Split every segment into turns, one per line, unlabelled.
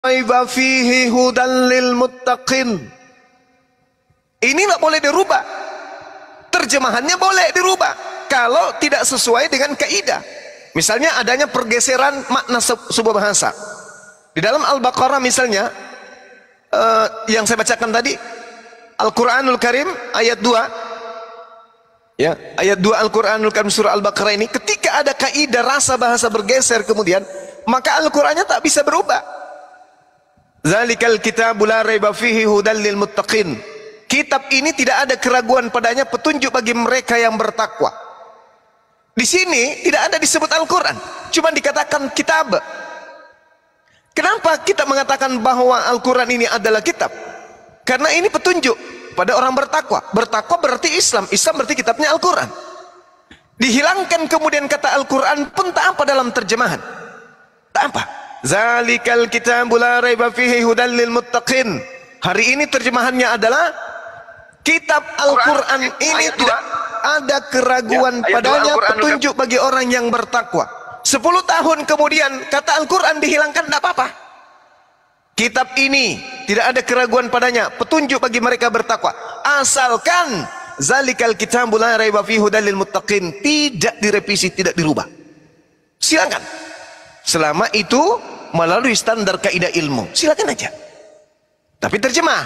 raiba fihi hudan lil muttaqin. Ini nggak boleh dirubah. Terjemahannya boleh dirubah kalau tidak sesuai dengan kaidah. Misalnya adanya pergeseran makna sebuah bahasa. Di dalam Al-Baqarah misalnya, yang saya bacakan tadi, Al-Quranul Karim ayat 2, ya, ayat 2 Al-Quranul Karim surah Al-Baqarah ini, ketika ada kaidah rasa bahasa bergeser kemudian, maka Al-Qurannya tak bisa berubah. Zalikal kitabu la raiba fihi hudan lil muttaqin. Kitab ini tidak ada keraguan padanya, petunjuk bagi mereka yang bertakwa. Di sini tidak ada disebut Al-Quran, cuma dikatakan kitab. Kenapa kita mengatakan bahwa Al-Quran ini adalah kitab? Karena ini petunjuk pada orang bertakwa. Bertakwa berarti Islam, Islam berarti kitabnya Al-Quran. Dihilangkan kemudian kata Al-Quran pun tak apa dalam terjemahan. Tak apa. Zalikal kitabu la raiba fihi hudan lil muttaqin. Hari ini terjemahannya adalah kitab Al-Quran ini tidak ada keraguan padanya, petunjuk bagi orang yang bertakwa. 10 tahun kemudian kata Al-Quran dihilangkan, tidak apa-apa. Kitab ini tidak ada keraguan padanya, petunjuk bagi mereka bertakwa. Asalkan zalikal kitabu la raiba fihi hudan lil muttaqin tidak direvisi, tidak dirubah. Silakan. Selama itu melalui standar kaidah ilmu, silakan aja. Tapi terjemah,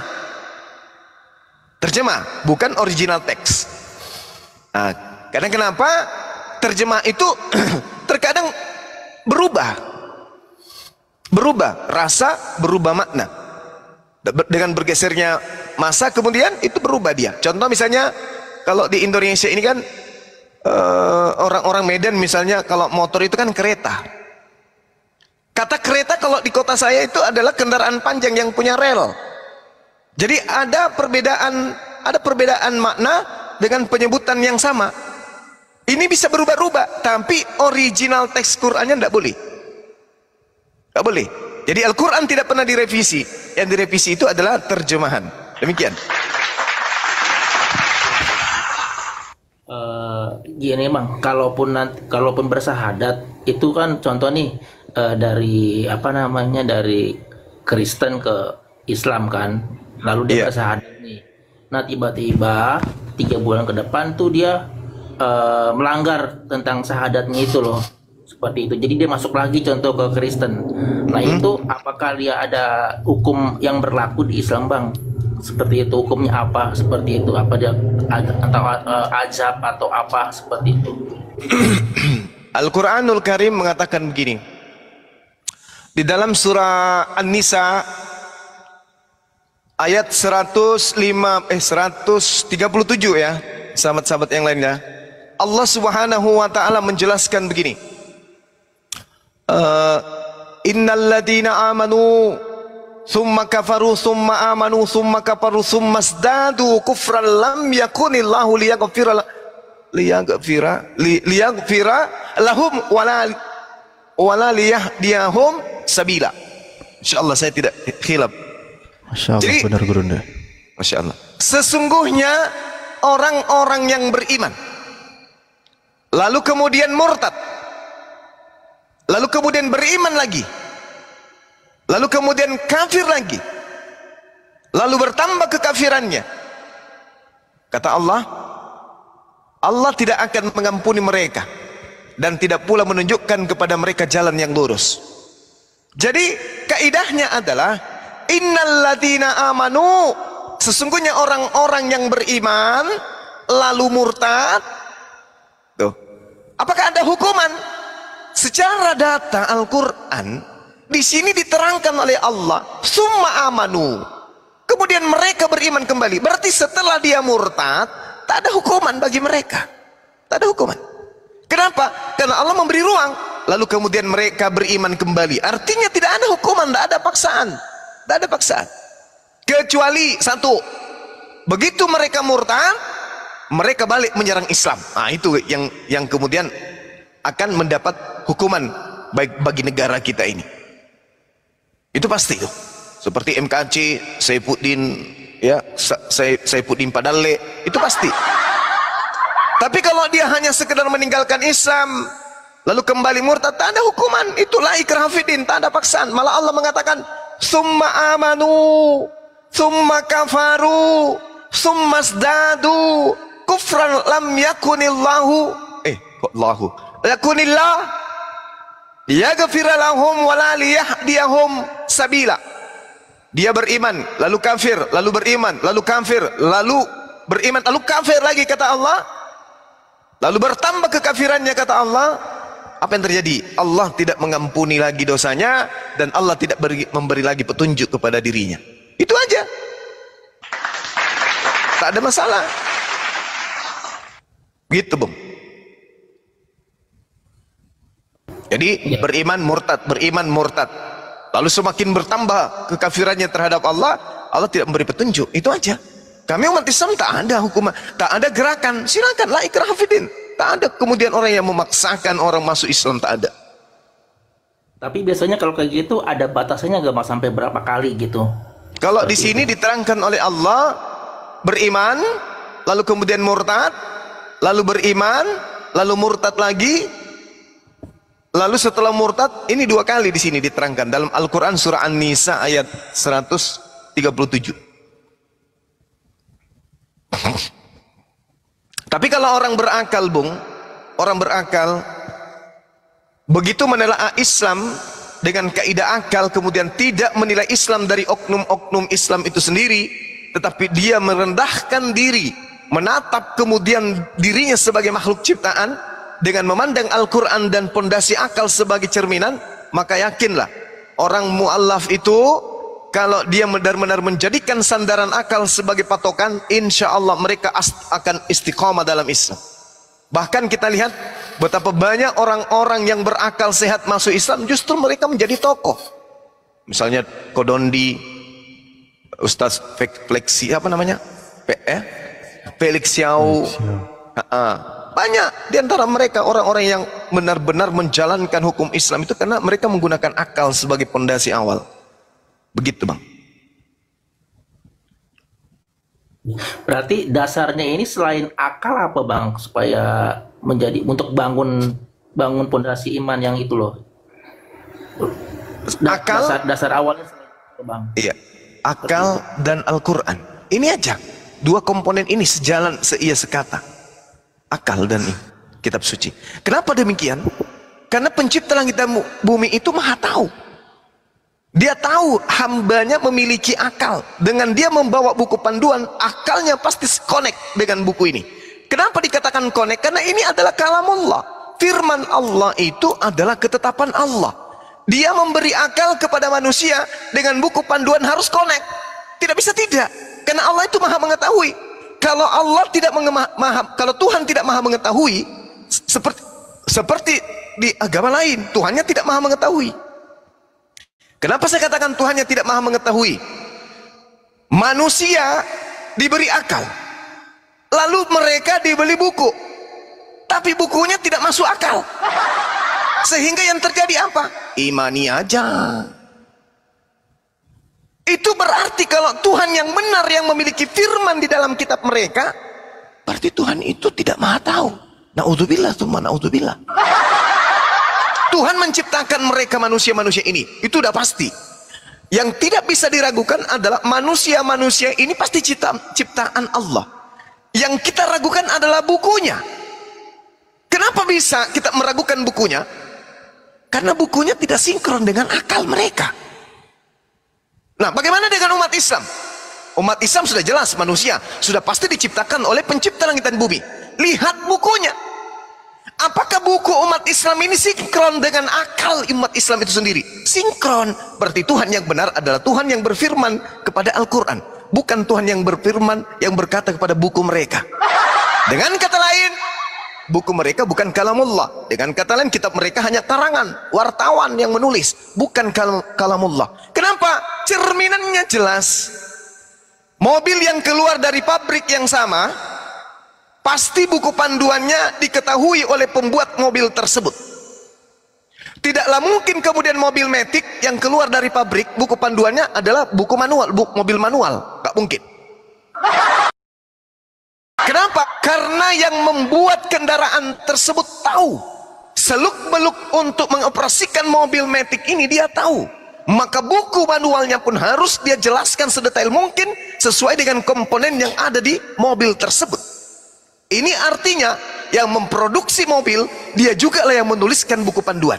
bukan original teks. Nah, kadang kenapa terjemah itu terkadang berubah rasa, berubah makna dengan bergesernya masa, kemudian itu berubah dia. Contoh misalnya kalau di Indonesia ini kan orang-orang Medan misalnya, kalau motor itu kan kereta. Kata kereta kalau di kota saya itu adalah kendaraan panjang yang punya rel. Jadi ada perbedaan makna dengan penyebutan yang sama. Ini bisa berubah-ubah, tapi original teks Qur'annya tidak boleh. Tidak boleh. Jadi Al-Quran tidak pernah direvisi. Yang direvisi itu adalah terjemahan. Demikian.
Gini bang, kalaupun bersahadat itu kan contoh nih, dari dari Kristen ke Islam kan, lalu dia bersahadat nih. Nah tiba-tiba 3 bulan ke depan tuh dia melanggar tentang syahadatnya itu loh, seperti itu. Jadi dia masuk lagi contoh ke Kristen. Nah itu apakah dia ada hukum yang berlaku di Islam bang? Seperti itu, hukumnya apa? Seperti itu, apa dia atau azab atau apa seperti itu?
Al-Quranul Karim mengatakan begini di dalam surah An-Nisa ayat 137 ya, sahabat-sahabat yang lainnya. Allah Subhanahu wa taala menjelaskan begini. Innal ladina amanu thumma kafaru thumma amanu thumma kafaru thumma zdadu kufran lam yakunillahu liyaghfira lahum wala liyahdiyahum sabila. Insyaallah saya tidak khilaf.
Masya Allah, benar Gurunda.
Masya Allah. Sesungguhnya orang-orang yang beriman lalu kemudian murtad, lalu kemudian beriman lagi, lalu kemudian kafir lagi, lalu bertambah kekafirannya, kata Allah, Allah tidak akan mengampuni mereka dan tidak pula menunjukkan kepada mereka jalan yang lurus. Jadi kaidahnya adalah innal ladina amanu, sesungguhnya orang-orang yang beriman lalu murtad. Tuh. Apakah ada hukuman? Secara data Al-Quran di sini diterangkan oleh Allah, summa amanu, kemudian mereka beriman kembali. Berarti setelah dia murtad, tak ada hukuman bagi mereka. Tak ada hukuman. Kenapa? Karena Allah memberi ruang, lalu kemudian mereka beriman kembali. Artinya tidak ada hukuman, tidak ada paksaan. Tidak ada paksaan. Kecuali satu, begitu mereka murtad, mereka balik menyerang Islam. Nah, itu yang kemudian akan mendapat hukuman baik bagi negara kita ini. Itu pasti itu. Seperti MKC, Saifuddin, ya, Saifuddin Padalle, itu pasti. Tapi kalau dia hanya sekedar meninggalkan Islam lalu kembali murtad, tak ada hukuman. Itulah ikrah fiddin, tak ada paksaan. Malah Allah mengatakan summa amanu, summa kafaru, summa zdadu kufran lam yakunillahu yakunillah yaghfira lahum wala liyahdiyahum sabila. Dia beriman, lalu kafir, lalu beriman, lalu kafir, lalu beriman, lalu kafir lagi kata Allah. Lalu bertambah kekafirannya kata Allah. Apa yang terjadi? Allah tidak mengampuni lagi dosanya dan Allah tidak memberi lagi petunjuk kepada dirinya. Itu aja. Tak ada masalah. Gitu, Bung. Jadi beriman murtad. Lalu semakin bertambah kekafirannya terhadap Allah, Allah tidak memberi petunjuk. Itu aja. Kami umat Islam tak ada hukuman, tak ada gerakan. Silakan la ikraha fiddin. Tak ada kemudian orang yang memaksakan orang masuk Islam, tak ada.
Tapi biasanya kalau kayak gitu ada batasannya gak Mas, sampai berapa kali gitu?
Kalau di sini diterangkan oleh Allah, beriman, lalu kemudian murtad, lalu beriman, lalu murtad lagi, lalu setelah murtad, ini 2 kali di sini diterangkan dalam Al-Quran surah An-Nisa ayat 137. Tapi kalau orang berakal, Bung, orang berakal begitu menelaah Islam dengan kaidah akal, kemudian tidak menilai Islam dari oknum-oknum Islam itu sendiri, tetapi dia merendahkan diri, menatap kemudian dirinya sebagai makhluk ciptaan dengan memandang Al-Quran dan pondasi akal sebagai cerminan, maka yakinlah orang mu'allaf itu kalau dia benar-benar menjadikan sandaran akal sebagai patokan, insya Allah mereka akan istiqomah dalam Islam. Bahkan kita lihat betapa banyak orang-orang yang berakal sehat masuk Islam, justru mereka menjadi tokoh. Misalnya Kodondi, Ustaz Fleksi, apa namanya? Felix Xiao. Banyak di antara mereka orang-orang yang benar-benar menjalankan hukum Islam itu karena mereka menggunakan akal sebagai pondasi awal. Begitu, Bang.
Berarti dasarnya ini selain akal apa, Bang, supaya menjadi untuk bangun pondasi iman yang itu loh.
Akal,
dasar awalnya selain itu, Bang.
Iya, akal dan Al-Quran. Ini aja, 2 komponen ini sejalan, seia sekata. Akal dan kitab suci. Kenapa demikian? Karena pencipta langit dan bumi itu maha tahu. Dia tahu hambanya memiliki akal. Dengan dia membawa buku panduan, akalnya pasti connect dengan buku ini. Kenapa dikatakan connect? Karena ini adalah kalamullah. Firman Allah itu adalah ketetapan Allah. Dia memberi akal kepada manusia dengan buku panduan harus connect. Tidak bisa tidak. Karena Allah itu maha mengetahui. Kalau Allah tidak kalau Tuhan tidak maha mengetahui, seperti di agama lain, Tuhannya tidak maha mengetahui. Kenapa saya katakan Tuhannya tidak maha mengetahui? Manusia diberi akal, lalu mereka dibeli buku, tapi bukunya tidak masuk akal, sehingga yang terjadi apa? Imani aja. Itu berarti kalau Tuhan yang benar yang memiliki firman di dalam kitab mereka, berarti Tuhan itu tidak maha tahu. Na'udzubillah, tsumma na'udzubillah. Tuhan menciptakan mereka manusia-manusia ini, itu udah pasti. Yang tidak bisa diragukan adalah manusia-manusia ini pasti ciptaan Allah. Yang kita ragukan adalah bukunya. Kenapa bisa kita meragukan bukunya? Karena bukunya tidak sinkron dengan akal mereka. Nah, bagaimana dengan umat Islam? Umat Islam sudah jelas manusia, sudah pasti diciptakan oleh pencipta langit dan bumi. Lihat bukunya. Apakah buku umat Islam ini sinkron dengan akal umat Islam itu sendiri? Sinkron. Berarti Tuhan yang benar adalah Tuhan yang berfirman kepada Al-Quran, bukan Tuhan yang berfirman yang berkata kepada buku mereka. Dengan kata lain, buku mereka bukan kalamullah. Dengan kata lain, kitab mereka hanya karangan wartawan yang menulis, bukan kalamullah. Kenapa? Cerminannya jelas. Mobil yang keluar dari pabrik yang sama, pasti buku panduannya diketahui oleh pembuat mobil tersebut. Tidaklah mungkin kemudian mobil Matic yang keluar dari pabrik, buku panduannya adalah buku manual, mobil manual. Gak mungkin. Kenapa? Karena yang membuat kendaraan tersebut tahu seluk-beluk untuk mengoperasikan mobil Matic ini, dia tahu. maka buku manualnya pun harus dia jelaskan sedetail mungkin sesuai dengan komponen yang ada di mobil tersebut. Ini artinya yang memproduksi mobil dia juga lah yang menuliskan buku panduan.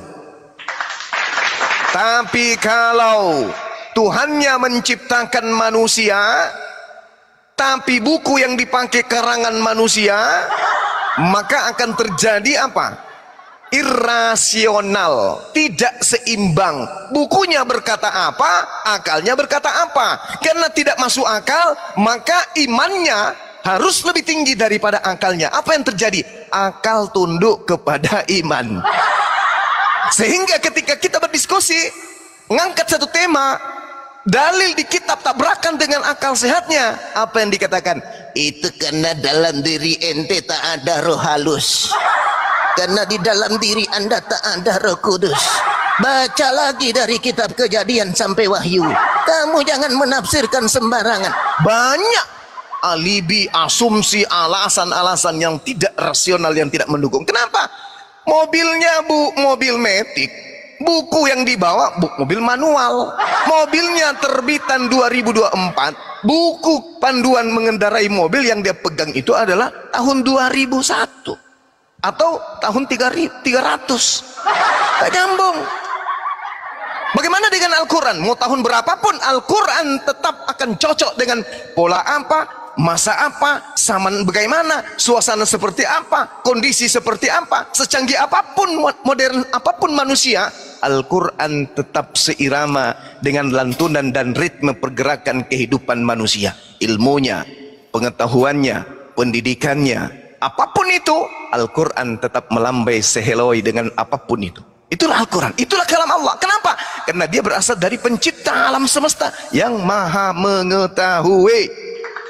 Tapi kalau Tuhannya menciptakan manusia, tapi buku yang dipakai karangan manusia, maka akan terjadi apa? Irasional, tidak seimbang. Bukunya berkata apa, akalnya berkata apa. Karena tidak masuk akal, maka imannya harus lebih tinggi daripada akalnya. Apa yang terjadi? Akal tunduk kepada iman. Sehingga ketika kita berdiskusi, ngangkat satu tema, dalil di kitab tabrakan dengan akal sehatnya, apa yang dikatakan? Itu karena dalam diri ente tak ada roh halus, karena di dalam diri anda tak ada roh kudus. Baca lagi dari kitab Kejadian sampai Wahyu. Kamu jangan menafsirkan sembarangan. Banyak alibi, asumsi, alasan-alasan yang tidak rasional, yang tidak mendukung. Kenapa? Mobilnya mobil metik, buku yang dibawa mobil manual. Mobilnya terbitan 2024, buku panduan mengendarai mobil yang dia pegang itu adalah tahun 2001 atau tahun 300. Tak nyambung. Bagaimana dengan Al-Quran? Mau tahun berapapun Al-Quran tetap akan cocok dengan pola apa, masa apa, zaman bagaimana, suasana seperti apa, kondisi seperti apa, secanggih apapun, modern apapun manusia, Al-Quran tetap seirama dengan lantunan dan ritme pergerakan kehidupan manusia. Ilmunya, pengetahuannya, pendidikannya, apapun itu, Al-Quran tetap melambai seheloi dengan apapun itu. Itulah Al-Quran, itulah kalam Allah. Kenapa? Karena dia berasal dari pencipta alam semesta yang maha mengetahui.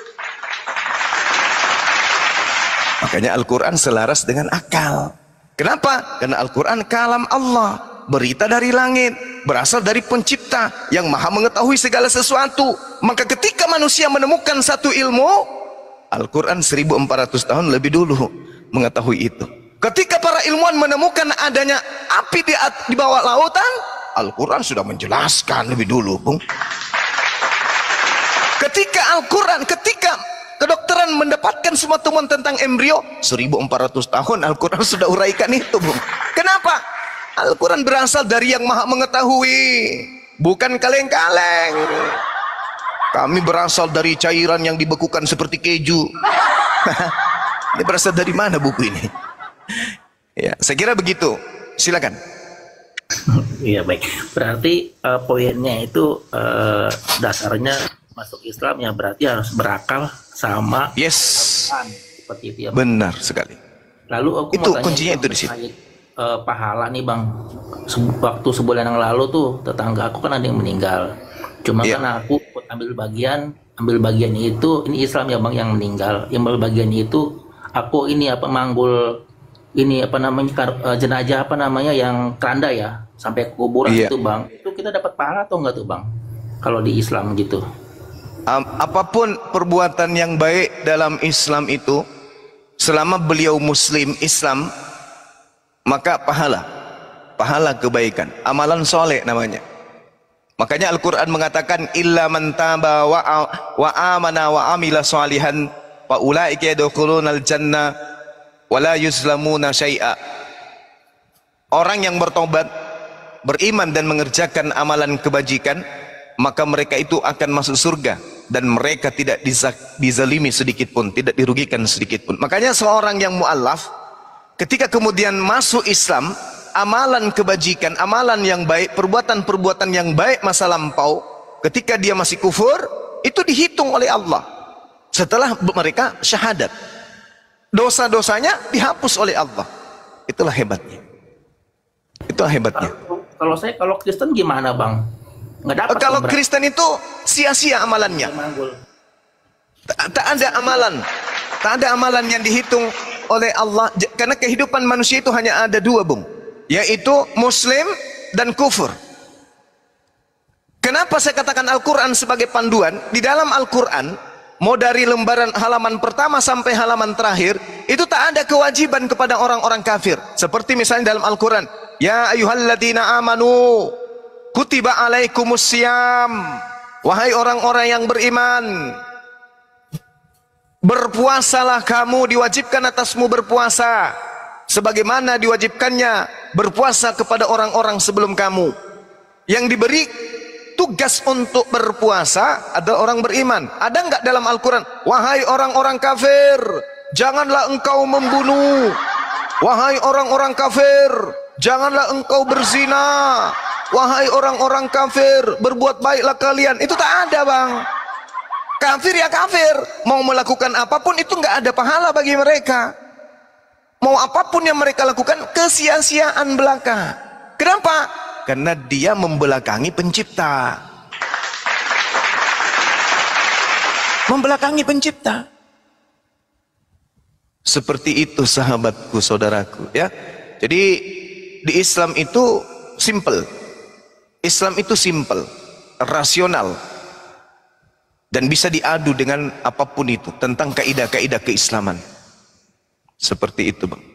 Makanya Al-Quran selaras dengan akal. Kenapa? Karena Al-Quran kalam Allah, berita dari langit, berasal dari pencipta yang maha mengetahui segala sesuatu. Maka ketika manusia menemukan satu ilmu, Al-Quran 1400 tahun lebih dulu mengetahui itu. Ketika para ilmuwan menemukan adanya api di bawah lautan, Al-Quran sudah menjelaskan lebih dulu, Bung. Ketika kedokteran mendapatkan semua temuan tentang embrio, 1400 tahun Al-Quran sudah uraikan itu, Bung. Kenapa? Al-Quran berasal dari yang maha mengetahui, bukan kaleng-kaleng. Kami berasal dari cairan yang dibekukan seperti keju. Ini berasal dari mana buku ini? Ya, saya kira begitu. Silakan.
Iya, baik. Berarti poinnya itu dasarnya masuk Islam ya berarti harus berakal sama Al-Quran, seperti itu ya, Bang. Benar
sekali.
Lalu aku
itu
mau tanya
kuncinya itu di situ.
Pahala nih, Bang. Waktu sebulan yang lalu tuh tetangga aku kan ada yang meninggal. Cuma kan aku ambil bagian itu, ini Islam ya, Bang, yang meninggal. Yang ambil bagian itu aku ini manggul ini jenazah yang keranda ya sampai ke kuburan itu, Bang. Itu kita dapat pahala atau enggak tuh, Bang? Kalau di Islam gitu.
Apapun perbuatan yang baik dalam Islam itu, selama beliau Muslim Islam, maka pahala kebaikan, amalan soleh namanya. Makanya Al-Quran mengatakan illa man taba wa amana wa amila salihan fa ulaika yadkhulunal jannah wa la yuzlamuna syai'a. Orang yang bertobat, beriman dan mengerjakan amalan kebajikan, maka mereka itu akan masuk surga dan mereka tidak dizalimi sedikit pun, tidak dirugikan sedikit pun. Makanya seorang yang mu'allaf ketika kemudian masuk Islam, amalan kebajikan, amalan yang baik, perbuatan-perbuatan yang baik masa lampau, ketika dia masih kufur, itu dihitung oleh Allah setelah mereka syahadat. Dosa-dosanya dihapus oleh Allah. Itulah hebatnya. Itulah hebatnya.
Kalau Kristen gimana, Bang? Nggak dapat.
Kalau Kristen itu sia-sia amalannya. Tak ada amalan yang dihitung oleh Allah, karena kehidupan manusia itu hanya ada dua, Bung, yaitu Muslim dan kufur. Kenapa saya katakan Al-Quran sebagai panduan? Di dalam Al-Quran, mau dari lembaran halaman pertama sampai halaman terakhir, itu tak ada kewajiban kepada orang-orang kafir. Seperti misalnya dalam Al-Quran, ya ayyuhalladzina amanu kutiba alaikumusiyam, wahai orang-orang yang beriman, berpuasalah kamu, diwajibkan atasmu berpuasa sebagaimana diwajibkannya berpuasa kepada orang-orang sebelum kamu. Yang diberi tugas untuk berpuasa ada orang beriman. Ada enggak dalam Al-Quran, wahai orang-orang kafir, janganlah engkau membunuh, wahai orang-orang kafir, janganlah engkau berzina, wahai orang-orang kafir, berbuat baiklah kalian? Itu tak ada, Bang. Kafir ya kafir, mau melakukan apapun itu enggak ada pahala bagi mereka. Mau apapun yang mereka lakukan kesia-siaan belaka. Kenapa? Karena dia membelakangi pencipta. Membelakangi pencipta. Seperti itu sahabatku, saudaraku, ya. Jadi di Islam itu simple. Islam itu simple, rasional, dan bisa diadu dengan apapun itu tentang kaidah-kaidah keislaman. Seperti itu, Bang.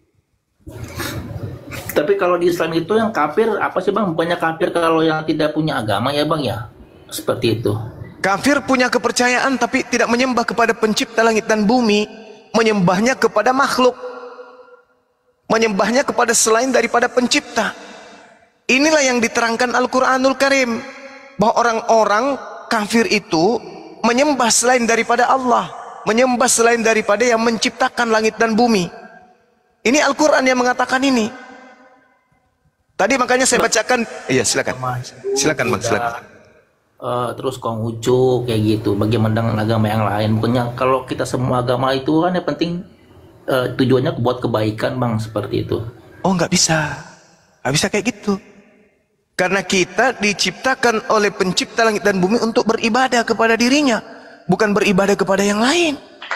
Tapi kalau di Islam itu yang kafir apa sih, Bang? Banyak kafir kalau yang tidak punya agama ya, Bang, ya? Seperti itu.
Kafir punya kepercayaan tapi tidak menyembah kepada pencipta langit dan bumi, menyembahnya kepada makhluk, menyembahnya kepada selain daripada pencipta. Inilah yang diterangkan Al-Quranul Karim, bahwa orang-orang kafir itu menyembah selain daripada Allah, menyembah selain daripada yang menciptakan langit dan bumi. Ini Al-Quran yang mengatakan ini. Tadi makanya saya bacakan. Iya, silakan. Silakan, Bang, silakan.
Terus Konghucu kayak gitu, bagaimana dengan agama yang lain? Bukannya kalau kita semua agama itu kan yang penting tujuannya buat kebaikan, Bang, seperti itu.
Oh, nggak bisa. Nggak bisa kayak gitu. Karena kita diciptakan oleh pencipta langit dan bumi untuk beribadah kepada dirinya, bukan beribadah kepada yang lain.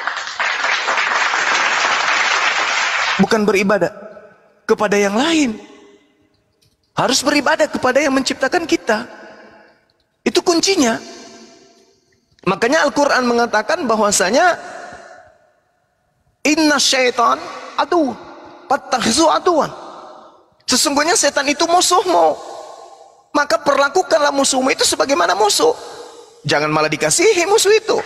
Bukan beribadah kepada yang lain. Harus beribadah kepada yang menciptakan kita. Itu kuncinya. Makanya Al-Quran mengatakan bahwasanya inna syaitan adu fattakhidhu aduwan. Sesungguhnya setan itu musuhmu, maka perlakukanlah musuhmu itu sebagaimana musuh. Jangan malah dikasihi musuh itu.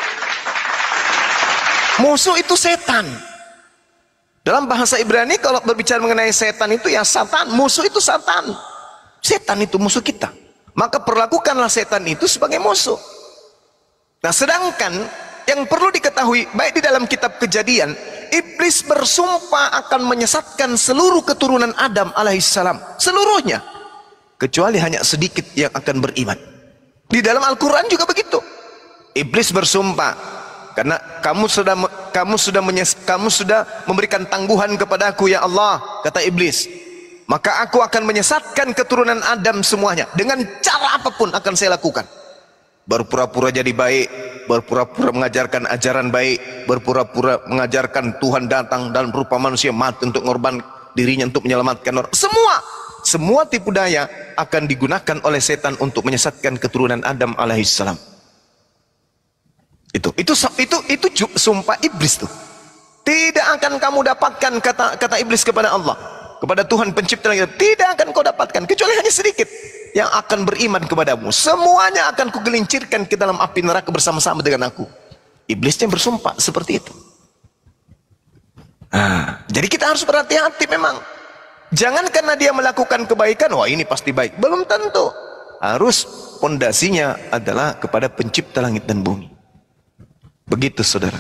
Musuh itu setan. Dalam bahasa Ibrani kalau berbicara mengenai setan itu ya satan, musuh itu satan. Setan itu musuh kita. Maka perlakukanlah setan itu sebagai musuh. Nah, sedangkan yang perlu diketahui baik di dalam kitab Kejadian, iblis bersumpah akan menyesatkan seluruh keturunan Adam alaihissalam, seluruhnya, kecuali hanya sedikit yang akan beriman. Di dalam Al-Quran juga begitu. Iblis bersumpah, karena kamu sudah memberikan tangguhan kepadaku ya Allah, kata iblis, maka aku akan menyesatkan keturunan Adam semuanya dengan cara apapun akan saya lakukan. Berpura-pura jadi baik, berpura-pura mengajarkan ajaran baik, berpura-pura mengajarkan Tuhan datang dalam rupa manusia, mati untuk mengorbankan dirinya untuk menyelamatkan orang. Semua tipu daya akan digunakan oleh setan untuk menyesatkan keturunan Adam alaihissalam. Itu sumpah iblis tuh. Tidak akan kamu dapatkan, kata iblis kepada Allah, kepada Tuhan pencipta langit, tidak akan kau dapatkan kecuali hanya sedikit yang akan beriman kepadamu. Semuanya akan kugelincirkan ke dalam api neraka bersama-sama dengan aku. Iblisnya bersumpah seperti itu. Jadi kita harus berhati-hati memang. Jangan karena dia melakukan kebaikan, wah ini pasti baik. Belum tentu. Harus pondasinya adalah kepada pencipta langit dan bumi. Begitu, saudara.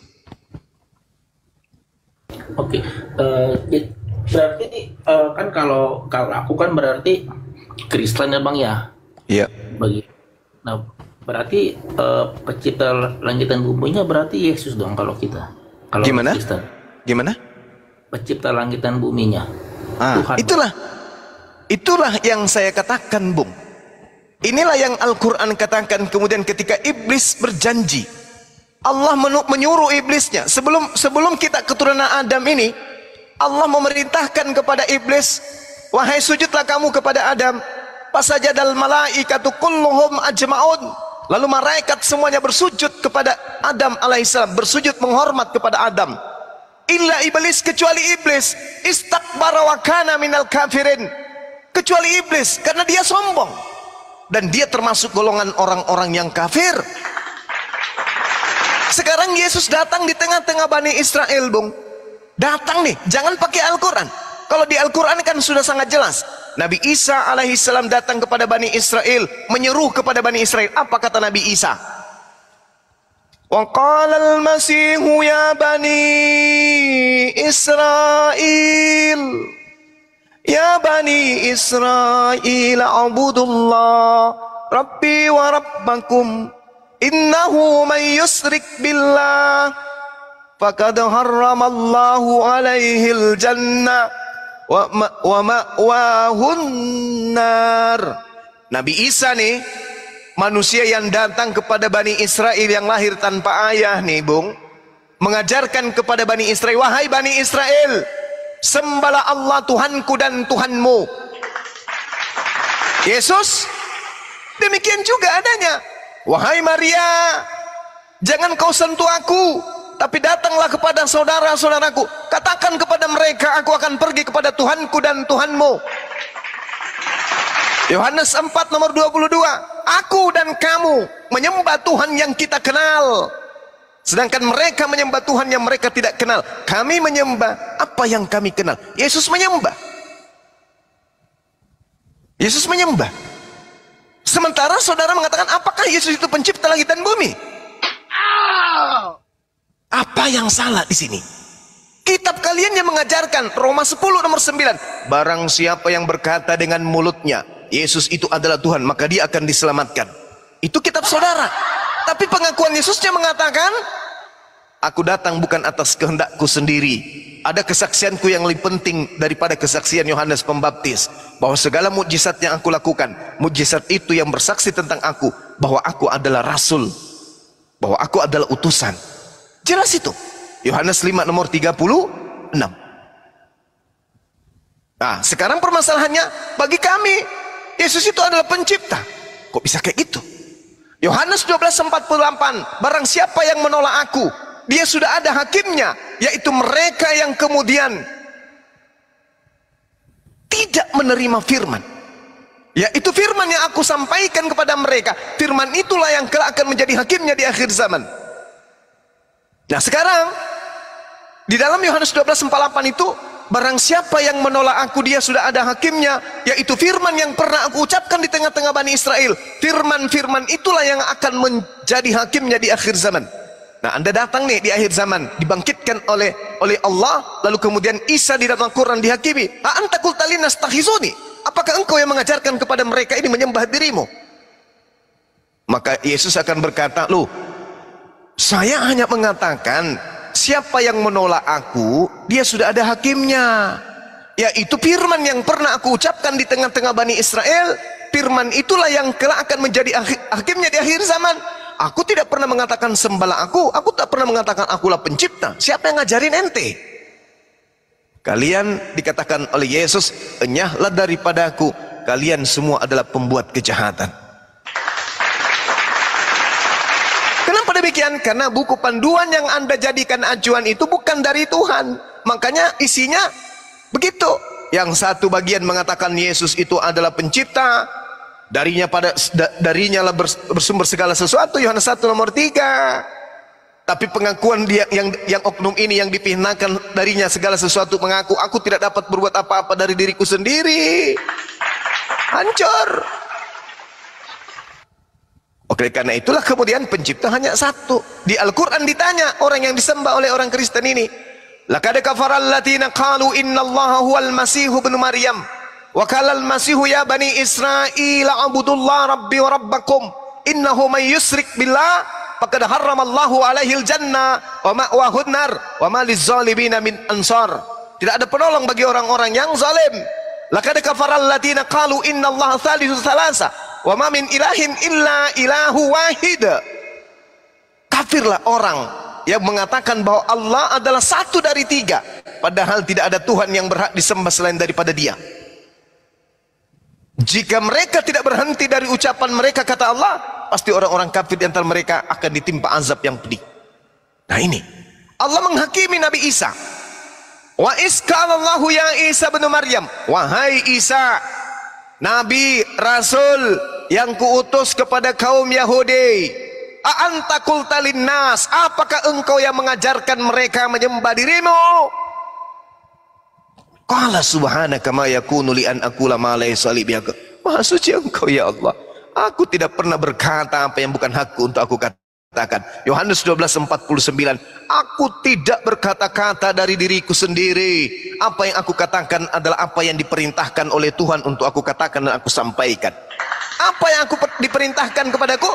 Oke, berarti kan kalau aku kan berarti Kristen ya, Bang, ya? Iya. Nah, berarti pencipta langit dan buminya berarti Yesus dong kalau kita. Kalau
gimana?
Kristen.
Gimana?
Pencipta langit dan buminya.
Tuhan. Itulah yang saya katakan, Bung. Inilah yang Al-Quran katakan kemudian ketika iblis berjanji. Allah menyuruh iblisnya sebelum kita keturunan Adam ini, Allah memerintahkan kepada iblis, wahai sujudlah kamu kepada Adam. Fasajadal malaikatu kulluhum ajma'un. Lalu malaikat semuanya bersujud kepada Adam alaihissalam, bersujud menghormat kepada Adam. Illa iblis, kecuali iblis, istakbara wa kana minal kafirin, kecuali iblis, karena dia sombong dan dia termasuk golongan orang-orang yang kafir. Sekarang Yesus datang di tengah-tengah Bani Israel, Bung. Datang nih, jangan pakai Al-Quran. Kalau di Al-Quran kan sudah sangat jelas. Nabi Isa alaihissalam datang kepada Bani Israel, menyeru kepada Bani Israel. Apa kata Nabi Isa? Wa qala al-masihu ya Bani Israel, ya Bani Israel, abudullah Rabbi wa Rabbakum, innahu man yusrik billah faqad harramallahu alaihil jannah wa ma'wahun nar. Nabi Isa nih, manusia yang datang kepada Bani Israel yang lahir tanpa ayah nih, Bung, mengajarkan kepada Bani Israel, wahai Bani Israel, sembahlah Allah Tuhanku dan Tuhanmu. Yesus demikian juga adanya. Wahai Maria, jangan kau sentuh aku, tapi datanglah kepada saudara-saudaraku, katakan kepada mereka, aku akan pergi kepada Tuhanku dan Tuhanmu. Yohanes 4 nomor 22, aku dan kamu menyembah Tuhan yang kita kenal, sedangkan mereka menyembah Tuhan yang mereka tidak kenal. Kami menyembah apa yang kami kenal. Yesus menyembah. Yesus menyembah. Sementara saudara mengatakan, apakah Yesus itu pencipta langit dan bumi? Apa yang salah di sini? Kitab kalian yang mengajarkan, Roma 10 nomor 9, barang siapa yang berkata dengan mulutnya Yesus itu adalah Tuhan, maka dia akan diselamatkan. Itu kitab saudara. Tapi pengakuan Yesusnya mengatakan, aku datang bukan atas kehendakku sendiri. Ada kesaksianku yang lebih penting daripada kesaksian Yohanes Pembaptis, bahwa segala mukjizat yang aku lakukan, mukjizat itu yang bersaksi tentang aku, bahwa aku adalah rasul, bahwa aku adalah utusan. Jelas itu. Yohanes 5 nomor 36. Nah, sekarang permasalahannya, bagi kami Yesus itu adalah pencipta. Kok bisa kayak gitu? Yohanes 12:48, barang siapa yang menolak aku, dia sudah ada hakimnya, yaitu mereka yang kemudian tidak menerima firman, yaitu firman yang aku sampaikan kepada mereka. Firman itulah yang kelak akan menjadi hakimnya di akhir zaman. Nah sekarang di dalam Yohanes 12:48 itu, barang siapa yang menolak aku, dia sudah ada hakimnya, yaitu firman yang pernah aku ucapkan di tengah-tengah Bani Israel. Firman-firman itulah yang akan menjadi hakimnya di akhir zaman. Nah, Anda datang nih di akhir zaman, dibangkitkan oleh Allah, lalu kemudian Isa di dalam Al-Quran dihakimi. Anta qulta linnas takhizuni, apakah engkau yang mengajarkan kepada mereka ini menyembah dirimu? Maka Yesus akan berkata, loh, saya hanya mengatakan, siapa yang menolak aku, dia sudah ada hakimnya, yaitu firman yang pernah aku ucapkan di tengah-tengah Bani Israel. Firman itulah yang kelak akan menjadi hakimnya di akhir zaman. Aku tidak pernah mengatakan sembahlah aku tak pernah mengatakan akulah pencipta. Siapa yang ngajarin ente? Kalian dikatakan oleh Yesus, enyahlah daripadaku, kalian semua adalah pembuat kejahatan. Kenapa demikian? Karena buku panduan yang Anda jadikan acuan itu bukan dari Tuhan. Makanya isinya begitu. Yang satu bagian mengatakan Yesus itu adalah pencipta, darinya lah bersumber segala sesuatu, Yohanes 1 nomor 3. Tapi pengakuan dia yang oknum ini yang dipihnakan darinya segala sesuatu, mengaku aku tidak dapat berbuat apa-apa dari diriku sendiri. Hancur. Oke, karena itulah kemudian pencipta hanya satu. Di Al-Quran ditanya orang yang disembah oleh orang Kristen ini, laqad kafara alladziina qalu innallaha huwal masihu ibnu maryam wa qala al-masihu ya bani israila abudullah rabbi wa rabbakum innahu may yusyrik billah faqad harramallahu alaihil jannah wa ma'wahun nar wa ma lizzalimin min ansar. Tidak ada penolong bagi orang-orang yang zalim. Laqad kafara alladziina qalu innallaha thalithu thalatsa wa ma min ilahin illa ilahu wahid. Kafirlah orang yang mengatakan bahwa Allah adalah satu dari tiga, padahal tidak ada Tuhan yang berhak disembah selain daripada Dia. Jika mereka tidak berhenti dari ucapan mereka, kata Allah, pasti orang-orang kafir di antara mereka akan ditimpa azab yang pedih. Nah ini Allah menghakimi Nabi Isa. Wa isqalallahu ya Isa bin Maryam, wahai Isa, Nabi, Rasul yang kuutus kepada kaum Yahudi. A'anta qulta linnas, apakah engkau yang mengajarkan mereka menyembah dirimu? Qala subhanaka ma yakunu li an aqula ma laysa li bihaq. Maha suci engkau ya Allah, aku tidak pernah berkata apa yang bukan hakku untuk aku katakan. Yohanes 12:49, aku tidak berkata-kata dari diriku sendiri. Apa yang aku katakan adalah apa yang diperintahkan oleh Tuhan untuk aku katakan dan aku sampaikan. Apa yang aku diperintahkan kepadaku?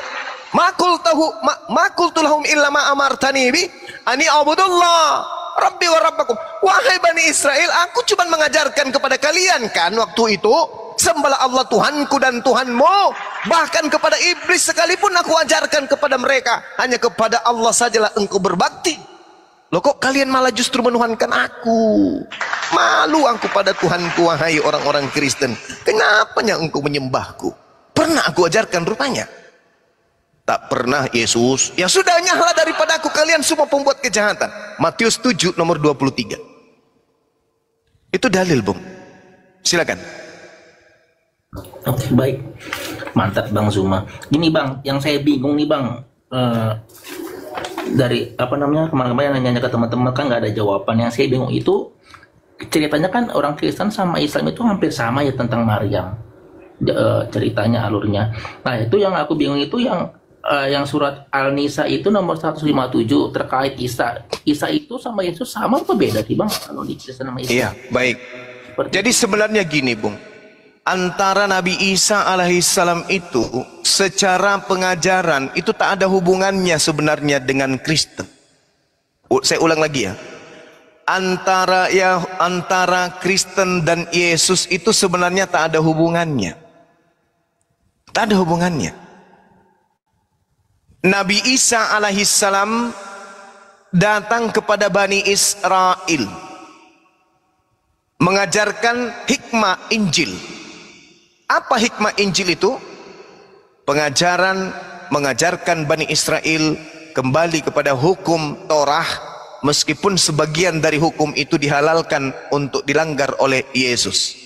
Makul tulahum illa ma amartani bi ani abudullah rabbi wa rabbakum. Wahai Bani Israel, aku cuma mengajarkan kepada kalian kan waktu itu, sembahlah Allah Tuhanku dan Tuhanmu. Bahkan kepada iblis sekalipun aku ajarkan kepada mereka, hanya kepada Allah sajalah engkau berbakti. Loh, kok kalian malah justru menuhankan aku? Malu aku pada Tuhanku, wahai orang-orang Kristen. Kenapanya engkau menyembahku? Pernah aku ajarkan rupanya? Tak pernah Yesus. Ya sudah, nyahlah daripada aku kalian semua pembuat kejahatan. Matius 7 nomor 23. Itu dalil, Bung. Silakan.
Oke, baik. Mantap Bang Zuma. Gini Bang, yang saya bingung nih Bang, dari apa namanya kemarin-kemarin nanya ke teman-teman kan nggak ada jawaban. Yang saya bingung itu ceritanya kan orang Kristen sama Islam itu hampir sama ya tentang Maryam. Ceritanya, alurnya. Nah itu yang aku bingung itu yang surat Al-Nisa itu nomor 157 terkait Isa. Isa itu sama Yesus sama atau beda sih Bang kalau di Kristen sama Isa?
Iya, baik. Jadi sebenarnya gini Bung, antara Nabi Isa alaihissalam itu secara pengajaran itu tak ada hubungannya sebenarnya dengan Kristen. Saya ulang lagi ya. Antara Kristen dan Yesus itu sebenarnya tak ada hubungannya. Tak ada hubungannya. Nabi Isa alaihissalam datang kepada Bani Israel mengajarkan hikmah Injil. Apa hikmah Injil itu? Mengajarkan Bani Israel kembali kepada hukum Torah, meskipun sebagian dari hukum itu dihalalkan untuk dilanggar oleh Yesus.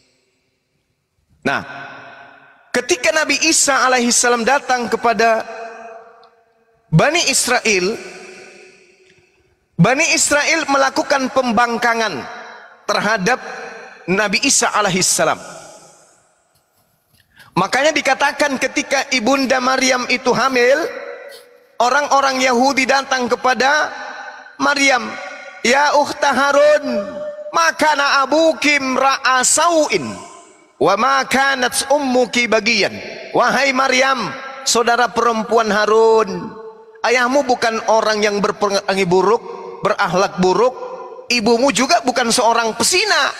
Nah, ketika Nabi Isa alaihissalam datang kepada Bani Israel melakukan pembangkangan terhadap Nabi Isa alaihissalam. Makanya dikatakan ketika ibunda Maryam itu hamil, orang-orang Yahudi datang kepada Maryam, ya ukhta Harun, makana abuki ra'a sau'in wa makanat ummuki bagian. Wahai Maryam, saudara perempuan Harun, ayahmu bukan orang yang berperangai buruk, berakhlak buruk, ibumu juga bukan seorang pesina.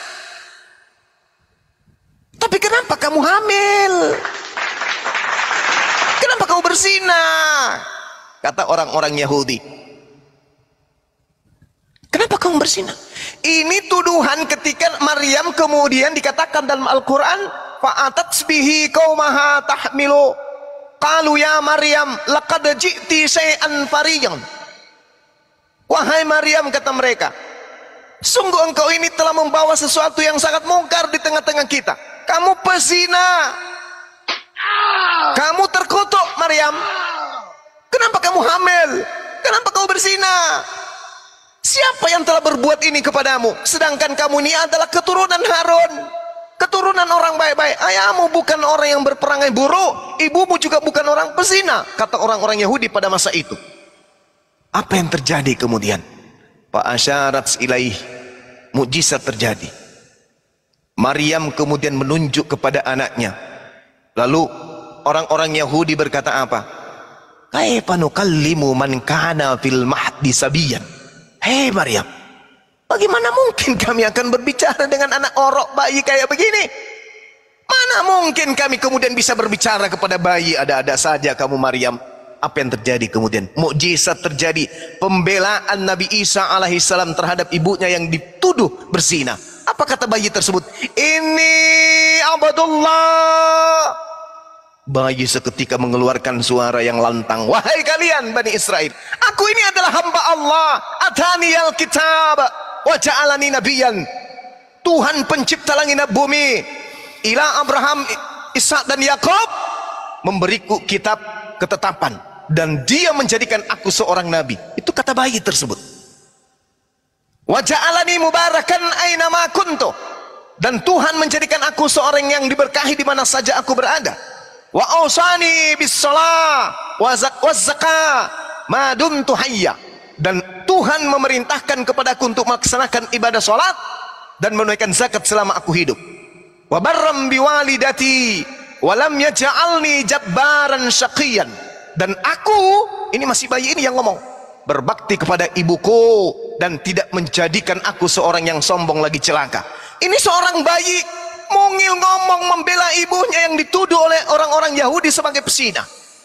Tapi kenapa kamu hamil? Kenapa kamu berzina? Kata orang-orang Yahudi. Kenapa kamu berzina? Ini tuduhan ketika Maryam kemudian dikatakan dalam Al-Quran, fa'atat bihi qaumaha tahmilu. Qalu ya Maryam laqad ji'ti syai'an fariyan. Wahai Maryam, kata mereka, sungguh engkau ini telah membawa sesuatu yang sangat mungkar di tengah-tengah kita. Kamu pezina. Kamu terkutuk Maryam. Kenapa kamu hamil? Kenapa kamu berzina? Siapa yang telah berbuat ini kepadamu? Sedangkan kamu ini adalah keturunan Harun, keturunan orang baik-baik. Ayahmu bukan orang yang berperangai buruk, ibumu juga bukan orang pezina, kata orang-orang Yahudi pada masa itu. Apa yang terjadi kemudian? Fa'asyarat ilaih, mukjizat terjadi. Maryam kemudian menunjuk kepada anaknya. Lalu orang-orang Yahudi berkata apa? Kaifa nukallimu man kana fil mahdi sabiyan. Hei Maryam, bagaimana mungkin kami akan berbicara dengan anak orok bayi kayak begini? Mana mungkin kami kemudian bisa berbicara kepada bayi? Ada-ada saja kamu Maryam. Apa yang terjadi kemudian? Mukjizat terjadi. Pembelaan Nabi Isa alaihissalam terhadap ibunya yang dituduh berzina. Apa kata bayi tersebut? Ini abadullah. Bayi seketika mengeluarkan suara yang lantang. Wahai kalian Bani Israel, aku ini adalah hamba Allah. Ataniyal kitab wa ja'alani nabiyan. Tuhan pencipta langit dan bumi ila Abraham, Ishak dan Yakub, memberiku kitab ketetapan, dan dia menjadikan aku seorang nabi. Itu kata bayi tersebut. Wa ja'alani mubarakan aina ma kuntu, dan Tuhan menjadikan aku seorang yang diberkahi di mana saja aku berada. Wa ausani bis shalah wa zakah ma dumtu hayya, dan Tuhan memerintahkan kepadaku untuk melaksanakan ibadah salat dan menunaikan zakat selama aku hidup. Wa barram biwalidati wa lam yaj'alni jabbaran syaqiyan, dan aku, ini masih bayi ini yang ngomong, berbakti kepada ibuku dan tidak menjadikan aku seorang yang sombong lagi celaka. Ini seorang bayi mungil ngomong membela ibunya yang dituduh oleh orang-orang Yahudi sebagai pesina.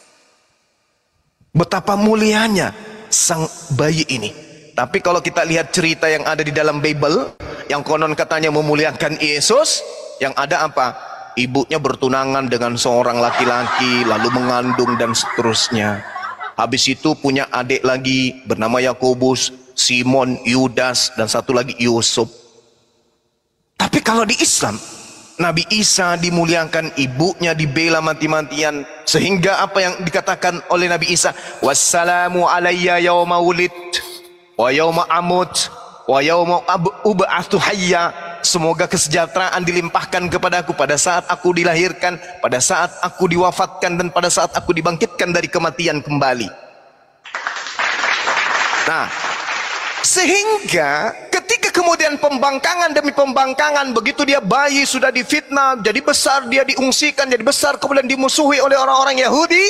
Betapa mulianya sang bayi ini. Tapi kalau kita lihat cerita yang ada di dalam Bible, yang konon katanya memuliakan Yesus, yang ada apa? Ibunya bertunangan dengan seorang laki-laki, lalu mengandung dan seterusnya. Habis itu punya adik lagi bernama Yakobus, Simon, Yudas, dan satu lagi Yusuf. Tapi kalau di Islam, Nabi Isa dimuliakan, ibunya dibela mati-matian, sehingga apa yang dikatakan oleh Nabi Isa, wassalamu alayya yawma wulid wa yawma amut wa yawma ub'atsu hayya, semoga kesejahteraan dilimpahkan kepadaku pada saat aku dilahirkan, pada saat aku diwafatkan, dan pada saat aku dibangkitkan dari kematian kembali. Nah, sehingga ketika kemudian pembangkangan demi pembangkangan, begitu dia bayi sudah difitnah, jadi besar dia diungsikan, jadi besar kemudian dimusuhi oleh orang-orang Yahudi.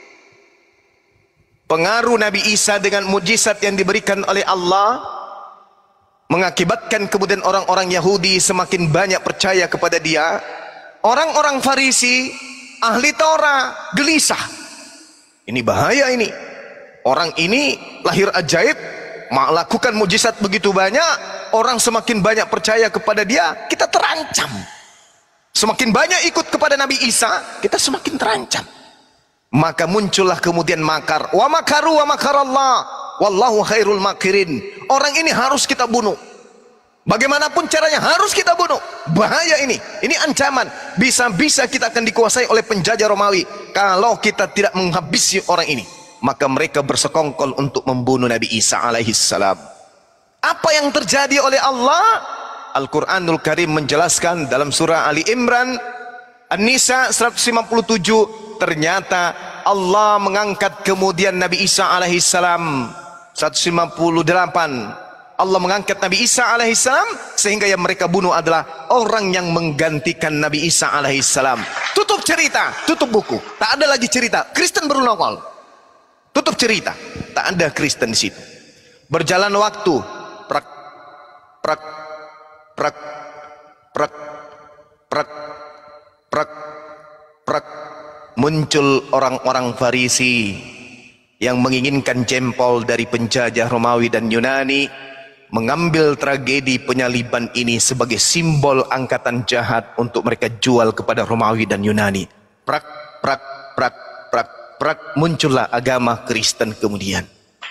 Pengaruh Nabi Isa dengan mujizat yang diberikan oleh Allah mengakibatkan kemudian orang-orang Yahudi semakin banyak percaya kepada dia. Orang-orang Farisi, ahli Taurat, gelisah. Ini bahaya ini. Orang ini lahir ajaib, melakukan mujizat begitu banyak, orang semakin banyak percaya kepada dia, kita terancam. Semakin banyak ikut kepada Nabi Isa, kita semakin terancam. Maka muncullah kemudian makar. Wa makaru wa makarallah wallahu khairul makirin. Orang ini harus kita bunuh. Bagaimanapun caranya harus kita bunuh. Bahaya ini. Ini ancaman. Bisa-bisa kita akan dikuasai oleh penjajah Romawi kalau kita tidak menghabisi orang ini. Maka mereka bersekongkol untuk membunuh Nabi Isa alaihissalam. Apa yang terjadi oleh Allah? Al-Quranul Karim menjelaskan dalam surah Ali Imran An-Nisa 157, ternyata Allah mengangkat kemudian Nabi Isa alaihissalam. 158, Allah mengangkat Nabi Isa alaihissalam, sehingga yang mereka bunuh adalah orang yang menggantikan Nabi Isa alaihissalam. Tutup cerita, tutup buku, tak ada lagi cerita. Kristen baru nongol. Tutup cerita, tak ada Kristen di situ. Berjalan waktu, prak prak prak prak prak prak prak, muncul orang-orang Farisi yang menginginkan jempol dari penjajah Romawi dan Yunani, mengambil tragedi penyaliban ini sebagai simbol angkatan jahat untuk mereka jual kepada Romawi dan Yunani. Prak prak prak prak prak, muncullah agama Kristen kemudian.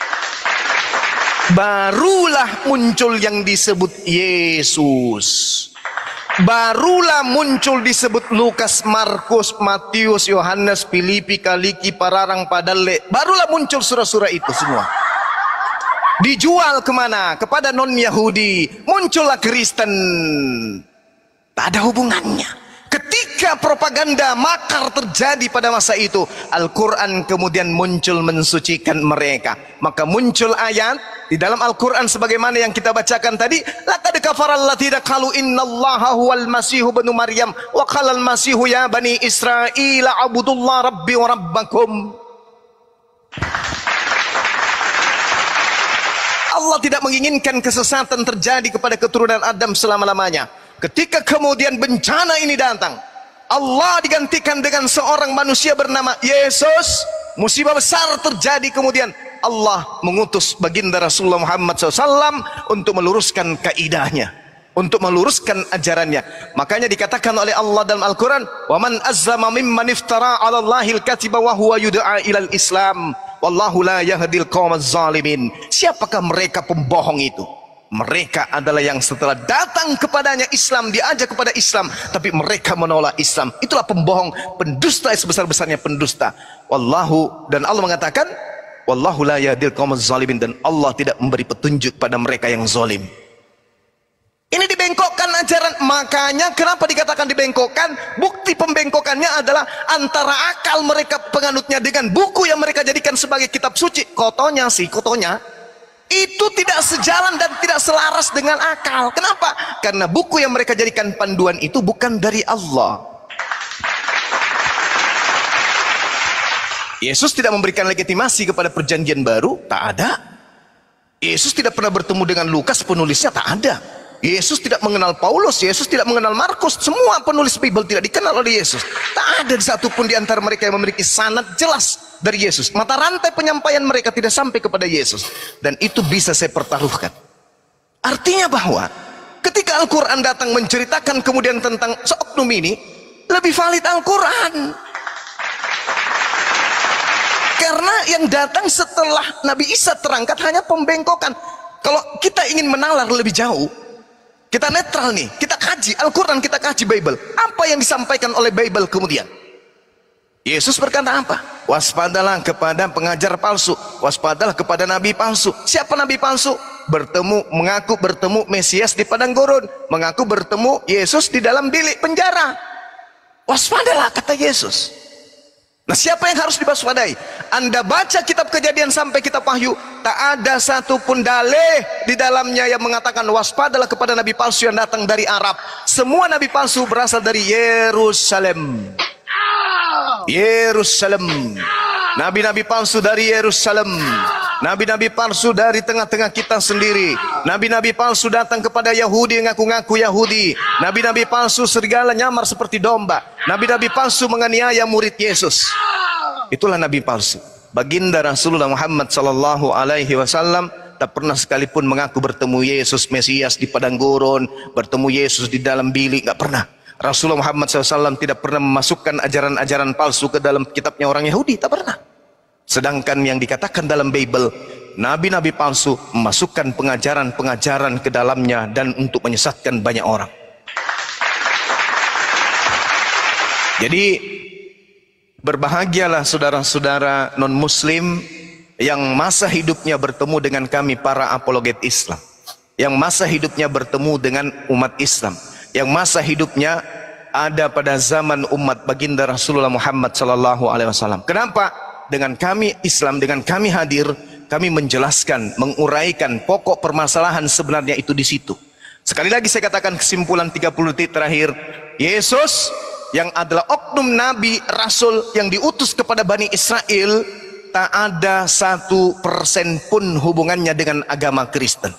Barulah muncul yang disebut Yesus. Barulah muncul disebut Lukas, Markus, Matius, Yohanes, Filipi, Kaliki, Pararang, Padale. Barulah muncul surah-surah itu semua. Dijual kemana? Kepada non-Yahudi. Muncullah Kristen. Tak ada hubungannya. Ketika propaganda makar terjadi pada masa itu, Al-Quran kemudian muncul mensucikan mereka. Maka muncul ayat di dalam Al-Quran sebagaimana yang kita bacakan tadi, laqad kafaral ladzina qalu innallaha huwal masihu ibnu maryam wa qalal masihu ya bani israil a'budullaha rabbi wa rabbakum. Allah tidak menginginkan kesesatan terjadi kepada keturunan Adam selama-lamanya. Ketika kemudian bencana ini datang, Allah digantikan dengan seorang manusia bernama Yesus. Musibah besar terjadi kemudian. Allah mengutus baginda Rasulullah Muhammad SAW untuk meluruskan kaidahnya, untuk meluruskan ajarannya. Makanya dikatakan oleh Allah dalam Al-Quran, وَمَنْ أَزْلَمَ مِمَّنِ افْتَرَى عَلَى اللَّهِ الْكَذِبَ وَهُوَ يُدْعَى إِلَى الْإِسْلَامِ وَاللَّهُ لَا يَهْدِي الْقَوْمَ الظَّالِمِينَ. Siapakah mereka pembohong itu Mereka adalah yang setelah datang kepadanya Islam, diajak kepada Islam, tapi mereka menolak Islam. Itulah pembohong, pendusta sebesar-besarnya pendusta. Wallahu, dan Allah mengatakan, wallahu la yahdil qaumaz zalimin, dan Allah tidak memberi petunjuk pada mereka yang zalim. Ini dibengkokkan ajaran. Makanya kenapa dikatakan dibengkokkan? Bukti pembengkokannya adalah antara akal mereka penganutnya dengan buku yang mereka jadikan sebagai kitab suci. Kotonya itu tidak sejalan dan tidak selaras dengan akal. Kenapa? Karena buku yang mereka jadikan panduan itu bukan dari Allah. Yesus tidak memberikan legitimasi kepada perjanjian baru, tak ada. Yesus tidak pernah bertemu dengan Lukas penulisnya, tak ada. Yesus tidak mengenal Paulus, Yesus tidak mengenal Markus. Semua penulis Bible tidak dikenal oleh Yesus. Tak ada satupun di antara mereka yang memiliki sanad jelas dari Yesus. Mata rantai penyampaian mereka tidak sampai kepada Yesus. Dan itu bisa saya pertaruhkan. Artinya bahwa ketika Al-Quran datang menceritakan kemudian tentang seoknum ini, lebih valid Al-Quran. Karena yang datang setelah Nabi Isa terangkat hanya pembengkokan. Kalau kita ingin menalar lebih jauh, kita netral nih, kita kaji Al-Quran, kita kaji Bible. Apa yang disampaikan oleh Bible kemudian? Yesus berkata apa? Waspadalah kepada pengajar palsu, waspadalah kepada nabi palsu. Siapa nabi palsu? Mengaku bertemu Mesias di padang gurun, mengaku bertemu Yesus di dalam bilik penjara. Waspadalah, kata Yesus. Nah, siapa yang harus diwaspadai? Anda baca kitab Kejadian sampai kitab Wahyu, tak ada satupun dalih di dalamnya yang mengatakan waspadalah kepada nabi palsu yang datang dari Arab. Semua nabi palsu berasal dari Yerusalem. Yerusalem. Nabi-nabi palsu dari Yerusalem. Nabi-nabi palsu dari tengah-tengah kita sendiri. Nabi-nabi palsu datang kepada Yahudi yang ngaku-ngaku Yahudi. Nabi-nabi palsu serigala nyamar seperti domba. Nabi-nabi palsu menganiaya murid Yesus. Itulah nabi palsu. Baginda Rasulullah Muhammad sallallahu alaihi wasallam tak pernah sekalipun mengaku bertemu Yesus Mesias di padang gurun, bertemu Yesus di dalam bilik, enggak pernah. Rasulullah Muhammad SAW tidak pernah memasukkan ajaran-ajaran palsu ke dalam kitabnya orang Yahudi, tak pernah. Sedangkan yang dikatakan dalam Bible, nabi-nabi palsu memasukkan pengajaran-pengajaran ke dalamnya dan untuk menyesatkan banyak orang. Jadi berbahagialah saudara-saudara non-muslim yang masa hidupnya bertemu dengan kami para apologet Islam, yang masa hidupnya bertemu dengan umat Islam, yang masa hidupnya ada pada zaman umat baginda Rasulullah Muhammad sallallahu alaihi wasallam. Kenapa? Dengan kami Islam, dengan kami hadir, kami menjelaskan, menguraikan pokok permasalahan sebenarnya itu di situ. Sekali lagi saya katakan kesimpulan 30 detik terakhir, Yesus yang adalah oknum nabi rasul yang diutus kepada Bani Israel, tak ada 1% pun hubungannya dengan agama Kristen.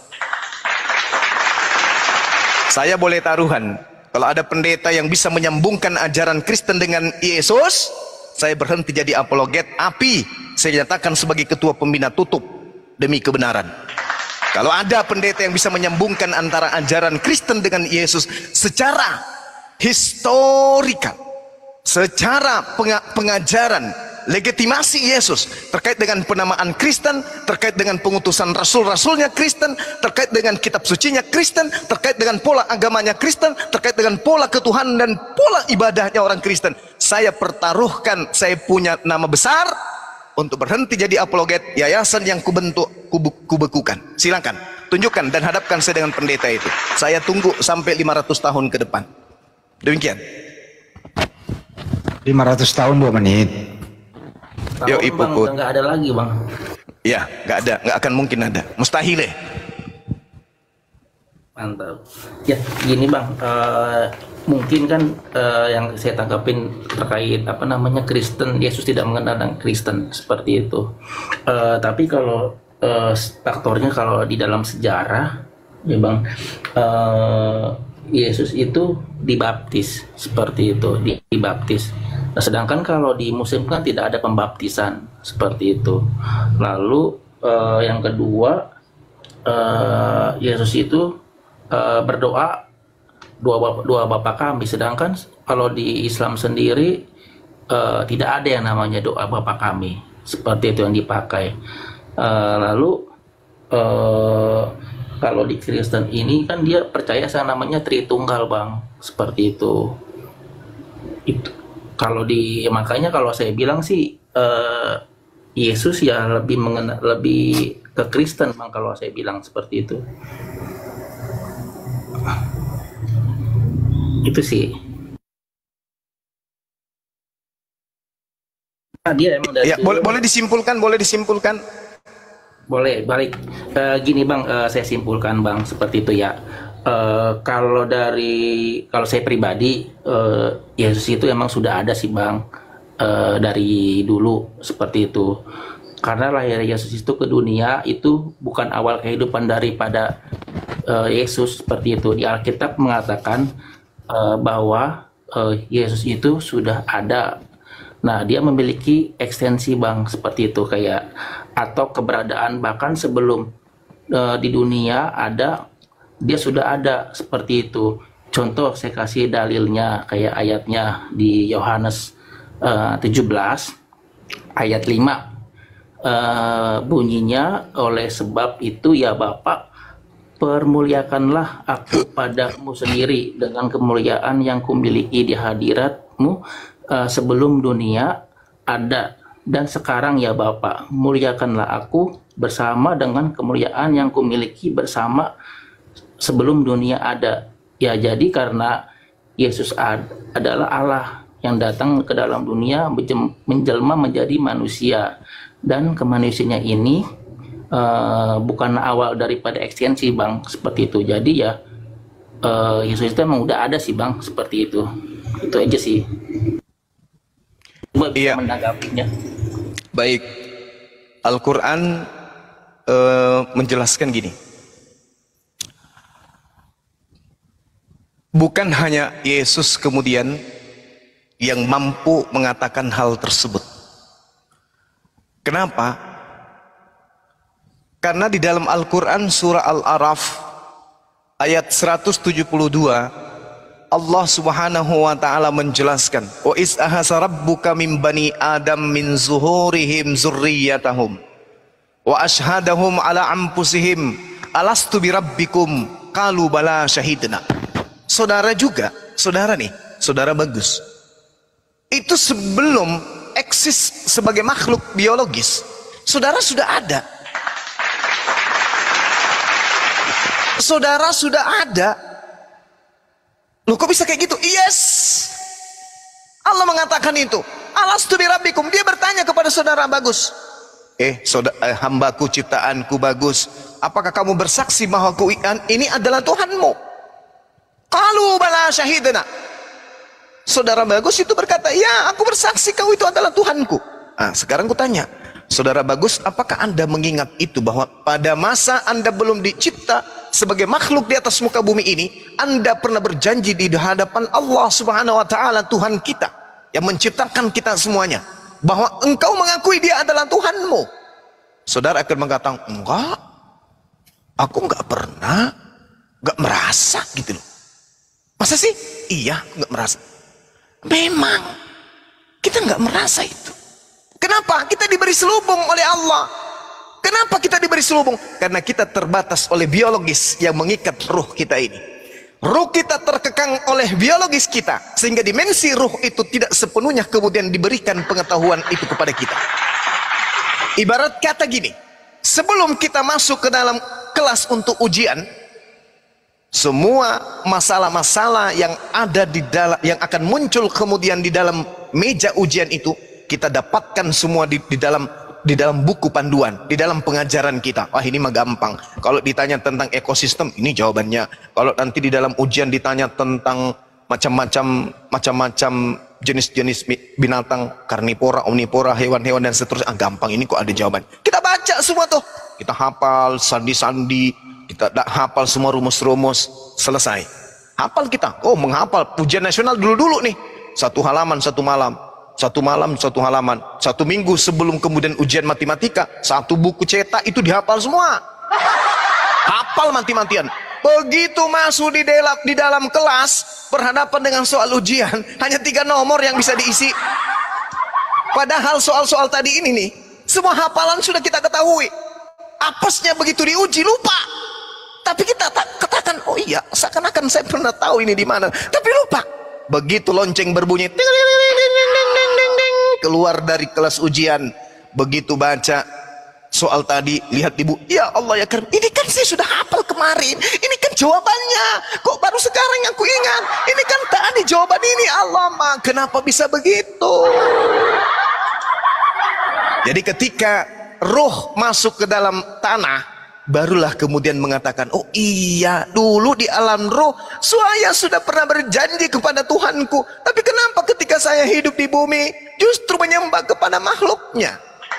Saya boleh taruhan, kalau ada pendeta yang bisa menyambungkan ajaran Kristen dengan Yesus, saya berhenti jadi apologet, api saya nyatakan sebagai ketua pembina tutup demi kebenaran. Kalau ada pendeta yang bisa menyambungkan antara ajaran Kristen dengan Yesus secara historikal, secara pengajaran legitimasi Yesus terkait dengan penamaan Kristen, terkait dengan pengutusan rasul-rasulnya Kristen, terkait dengan kitab sucinya Kristen, terkait dengan pola agamanya Kristen, terkait dengan pola ketuhanan dan pola ibadahnya orang Kristen, saya pertaruhkan saya punya nama besar untuk berhenti jadi apologet yayasan yang kubekukan. Silakan tunjukkan dan hadapkan saya dengan pendeta itu. Saya tunggu sampai 500 tahun ke depan. Demikian.
500 tahun 2 menit.
Yo, Ibu,
nggak ada lagi, Bang.
Ya, nggak ada, nggak akan mungkin ada, mustahil.
Mantap. Ya, gini Bang, mungkin kan yang saya tangkapin terkait apa namanya Kristen, Yesus tidak mengenal Kristen seperti itu. Tapi kalau faktornya kalau di dalam sejarah, ya Bang, Yesus itu dibaptis seperti itu, dibaptis. Nah, sedangkan kalau di Muslim kan tidak ada pembaptisan seperti itu. Lalu yang kedua, Yesus itu berdoa dua Bapa kami. Sedangkan kalau di Islam sendiri tidak ada yang namanya doa Bapa kami seperti itu yang dipakai. Lalu Kalau di Kristen ini kan dia percaya sama namanya Tritunggal, Bang. Seperti itu. Itu. Kalau di makanya kalau saya bilang sih Yesus ya lebih ke Kristen, Bang, kalau saya bilang seperti itu. Itu sih. Nah, dia emang dari
Ya, boleh disimpulkan, boleh disimpulkan.
Boleh, balik. Gini Bang, saya simpulkan Bang, seperti itu ya. Kalau saya pribadi, Yesus itu emang sudah ada sih Bang, dari dulu seperti itu. Karena lahir Yesus itu ke dunia itu bukan awal kehidupan daripada Yesus seperti itu. Di Alkitab mengatakan bahwa Yesus itu sudah ada. Nah, dia memiliki ekstensi Bang, seperti itu kayak atau keberadaan bahkan sebelum di dunia ada, dia sudah ada seperti itu. Contoh saya kasih dalilnya kayak ayatnya di Yohanes 17 ayat 5, bunyinya oleh sebab itu ya Bapa, permuliakanlah aku padamu sendiri dengan kemuliaan yang kumiliki di hadiratmu sebelum dunia ada, dan sekarang ya Bapa, muliakanlah aku bersama dengan kemuliaan yang kumiliki bersama sebelum dunia ada. Ya, jadi karena Yesus adalah Allah yang datang ke dalam dunia menjelma menjadi manusia, dan kemanusiaannya ini bukan awal daripada ekstensi Bang, seperti itu. Jadi ya Yesus itu memang udah ada sih Bang, seperti itu. Itu aja sih. Coba bisa menanggapinya.
Baik, Al-Quran menjelaskan gini. Bukan hanya Yesus kemudian yang mampu mengatakan hal tersebut. Kenapa? Karena di dalam Al-Quran surah Al-A'raf ayat 172, Allah Subhanahu wa taala menjelaskan, "Wa iz ahasa rabbuka min bani Adam min zuhurihim zurriyyatahum wa ashhadahum ala anfusihim alastu birabbikum qalu bala syahidna." Saudara juga, saudara nih, saudara bagus. Itu sebelum eksis sebagai makhluk biologis, saudara sudah ada. Saudara sudah ada. Loh, kok bisa kayak gitu? Yes. Allah mengatakan itu. Alastu birabbikum. Dia bertanya kepada saudara bagus. Hambaku ciptaanku bagus, apakah kamu bersaksi bahwa ini adalah Tuhanmu? Qalu bala syahidna. Saudara bagus itu berkata, ya, aku bersaksi kau itu adalah Tuhanku. Nah, sekarang ku tanya, saudara bagus, apakah Anda mengingat itu bahwa pada masa Anda belum dicipta sebagai makhluk di atas muka bumi ini, Anda pernah berjanji di hadapan Allah Subhanahu wa taala, Tuhan kita yang menciptakan kita semuanya, bahwa engkau mengakui dia adalah Tuhanmu? Saudara akan mengatakan, enggak, aku enggak pernah, enggak merasa gitu loh. Masa sih? Iya, enggak merasa. Memang kita enggak merasa itu. Kenapa? Kita diberi selubung oleh Allah. Kenapa kita diberi selubung? Karena kita terbatas oleh biologis yang mengikat ruh kita ini. Ruh kita terkekang oleh biologis kita, sehingga dimensi ruh itu tidak sepenuhnya kemudian diberikan pengetahuan itu kepada kita. Ibarat kata gini, sebelum kita masuk ke dalam kelas untuk ujian, semua masalah-masalah yang ada di dalam, yang akan muncul kemudian di dalam meja ujian itu, kita dapatkan semua di dalam buku panduan, di dalam pengajaran kita. Wah, ini mah gampang. Kalau ditanya tentang ekosistem, ini jawabannya. Kalau nanti di dalam ujian ditanya tentang macam-macam jenis-jenis binatang, karnivora, omnivora, hewan-hewan dan seterusnya, gampang, ini kok ada jawaban. Kita baca semua tuh, kita hafal sandi-sandi, kita hafal semua rumus-rumus, selesai. Hafal kita. Oh, menghafal ujian nasional dulu-dulu nih. Satu halaman satu malam. Satu malam satu halaman. Satu minggu sebelum kemudian ujian matematika, satu buku cetak itu dihafal semua. Hafal mati-matian. Begitu masuk di dalam kelas, berhadapan dengan soal ujian, hanya 3 nomor yang bisa diisi. Padahal soal-soal tadi ini nih, semua hafalan sudah kita ketahui. Apesnya begitu diuji lupa. Tapi kita katakan, oh iya, seakan-akan saya pernah tahu ini di mana. Tapi lupa. Begitu lonceng berbunyi, ding, ding, ding, ding, ding, ding, ding, ding, keluar dari kelas ujian, begitu baca soal tadi, lihat ibu, ya Allah ya Karim, ini kan saya sudah hafal kemarin, ini kan jawabannya, kok baru sekarang aku ingat, ini kan tadi jawaban ini. Allah mah, kenapa bisa begitu? Jadi ketika roh masuk ke dalam tanah, barulah kemudian mengatakan, oh iya, dulu di alam roh saya sudah pernah berjanji kepada Tuhanku, tapi kenapa ketika saya hidup di bumi justru menyembah kepada makhluknya?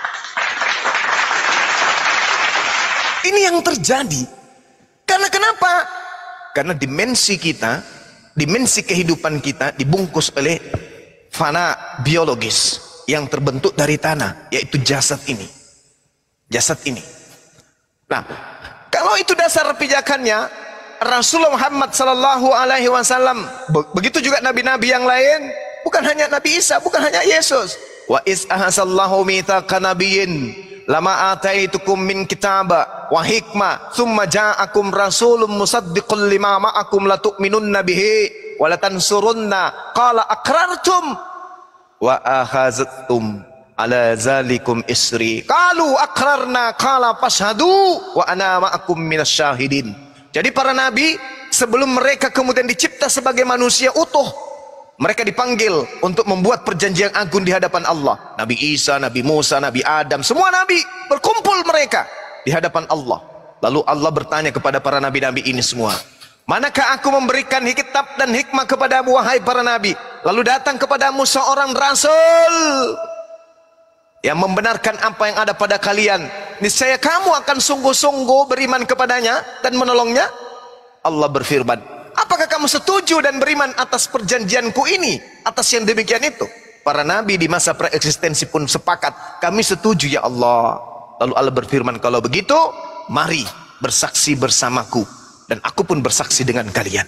Ini yang terjadi. Karena kenapa? Karena dimensi kita, dimensi kehidupan kita dibungkus oleh fana biologis yang terbentuk dari tanah, yaitu jasad ini. Jasad ini. Nah, kalau itu dasar pijakannya, Rasulullah Muhammad sallallahu alaihi wasallam, begitu juga nabi-nabi yang lain, bukan hanya Nabi Isa, bukan hanya Yesus. Wa is ahasallahu mitsaqan nabiyyin lama ataitukum min kitaba wa hikmah thumma ja'akum rasulun musaddiqun lima ma'akum latu'minunna bihi wa latansurunna qala aqrartum wa akhaztum ala zalikum isri qalu aqrarna qala fashhadu wa ana ma'akum minasyahidin. Jadi para nabi sebelum mereka kemudian dicipta sebagai manusia utuh, mereka dipanggil untuk membuat perjanjian agung di hadapan Allah. Nabi Isa, Nabi Musa, Nabi Adam, semua nabi berkumpul mereka di hadapan Allah. Lalu Allah bertanya kepada para nabi-nabi ini semua, manakah aku memberikan kitab dan hikmah kepadamu wahai para nabi? Lalu datang kepadamu seorang rasul yang membenarkan apa yang ada pada kalian. Niscaya kamu akan sungguh-sungguh beriman kepadanya dan menolongnya. Allah berfirman, apakah kamu setuju dan beriman atas perjanjianku ini, atas yang demikian itu? Para nabi di masa preeksistensi pun sepakat, kami setuju ya Allah. Lalu Allah berfirman, kalau begitu mari bersaksi bersamaku dan aku pun bersaksi dengan kalian.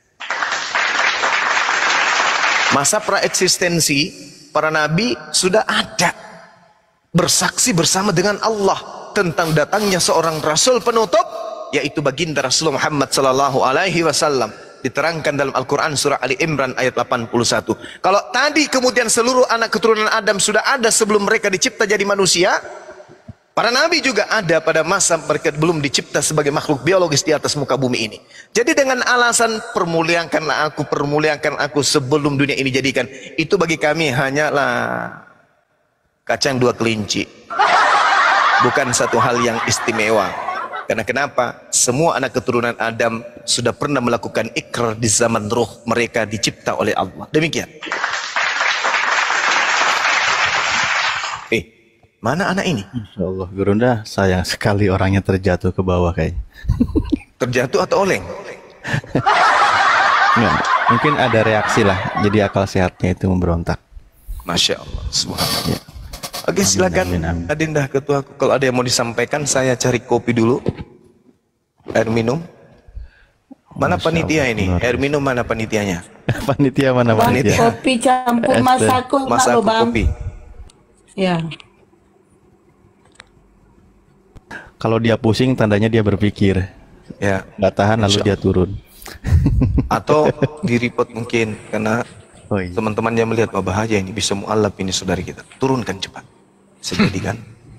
Masa preeksistensi para nabi sudah ada, bersaksi bersama dengan Allah tentang datangnya seorang rasul penutup, yaitu baginda Rasulullah Muhammad sallallahu alaihi wasallam. Diterangkan dalam Al-Quran surah Ali Imran ayat 81. Kalau tadi kemudian seluruh anak keturunan Adam sudah ada sebelum mereka dicipta jadi manusia, para nabi juga ada pada masa mereka belum dicipta sebagai makhluk biologis di atas muka bumi ini. Jadi dengan alasan permuliakanlah aku sebelum dunia ini jadikan, itu bagi kami hanyalah kacang dua kelinci, bukan satu hal yang istimewa. Karena kenapa? Semua anak keturunan Adam sudah pernah melakukan ikrar di zaman roh mereka dicipta oleh Allah. Demikian. Mana anak ini?
Insya Allah, Gurunda sayang sekali orangnya terjatuh ke bawah kayaknya.
Terjatuh atau oleng?
Enggak, mungkin ada reaksi lah. Jadi akal sehatnya itu memberontak.
Masya Allah. Subhanallah.
Ya.
Oke, silakan Adinda ketuaku, kalau ada yang mau disampaikan. Saya cari kopi dulu, air minum. Mana panitia ini? Air minum mana panitianya?
Panitia mana panitia?
Kopi campur masako,
Masako
Bang.
kopi.
Ya.
Kalau dia pusing tandanya dia berpikir.
Ya.
Nggak tahan lalu dia turun.
Atau di report mungkin karena
Oh, iya.
teman-temannya melihat, wah bahaya ini, bisa mu'alaf ini saudari kita. Turunkan cepat. Sejadikan.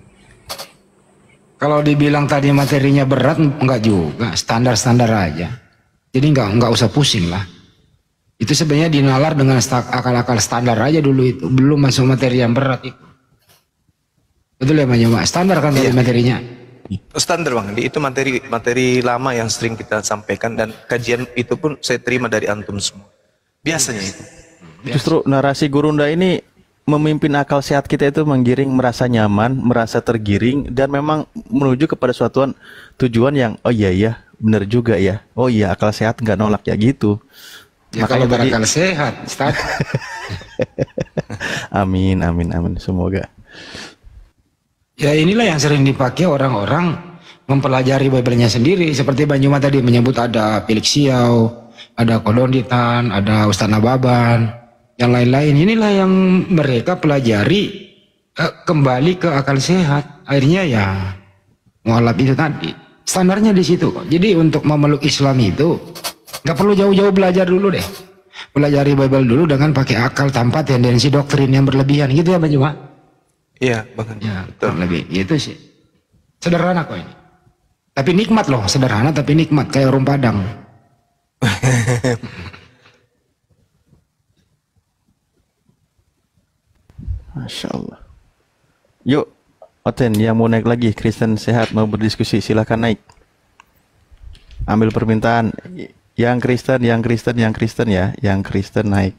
Kalau dibilang tadi materinya berat, enggak juga, standar-standar aja. Jadi enggak usah pusing lah. Itu sebenarnya dinalar dengan akal-akal standar aja dulu itu, belum masuk materi yang berat itu. Betul ya Pak? Standar kan tadi materinya.
Standar Bang, itu materi lama yang sering kita sampaikan dan kajian itu pun saya terima dari antum semua. Biasanya itu.
Justru narasi Gurunda ini memimpin akal sehat kita itu menggiring merasa nyaman, merasa tergiring, dan memang menuju kepada suatu tujuan yang oh iya benar juga ya, oh iya akal sehat nggak nolak ya gitu.
Ya kalau berakal sehat, Ustaz.
Amin semoga.
Ya inilah yang sering dipakai orang-orang mempelajari Bible-nya sendiri. Seperti Banyuma tadi menyebut ada Felix Siau, ada Kodonditan, ada Ustaz Nababan, yang lain-lain. Inilah yang mereka pelajari kembali ke akal sehat. Akhirnya ya mualaf itu tadi. Standarnya di situ kok. Jadi untuk memeluk Islam itu nggak perlu jauh-jauh belajar dulu deh. Pelajari Bible dulu dengan pakai akal tanpa tendensi doktrin yang berlebihan gitu ya Bang Juma.
Iya, Bang.
Ya, lebih gitu sih. Sederhana kok ini. Tapi nikmat loh, sederhana tapi nikmat kayak orang Padang.
Masya Allah. Yuk, Oten yang mau naik lagi, Kristen sehat mau berdiskusi, silahkan naik. Ambil permintaan. Yang Kristen ya, yang Kristen naik.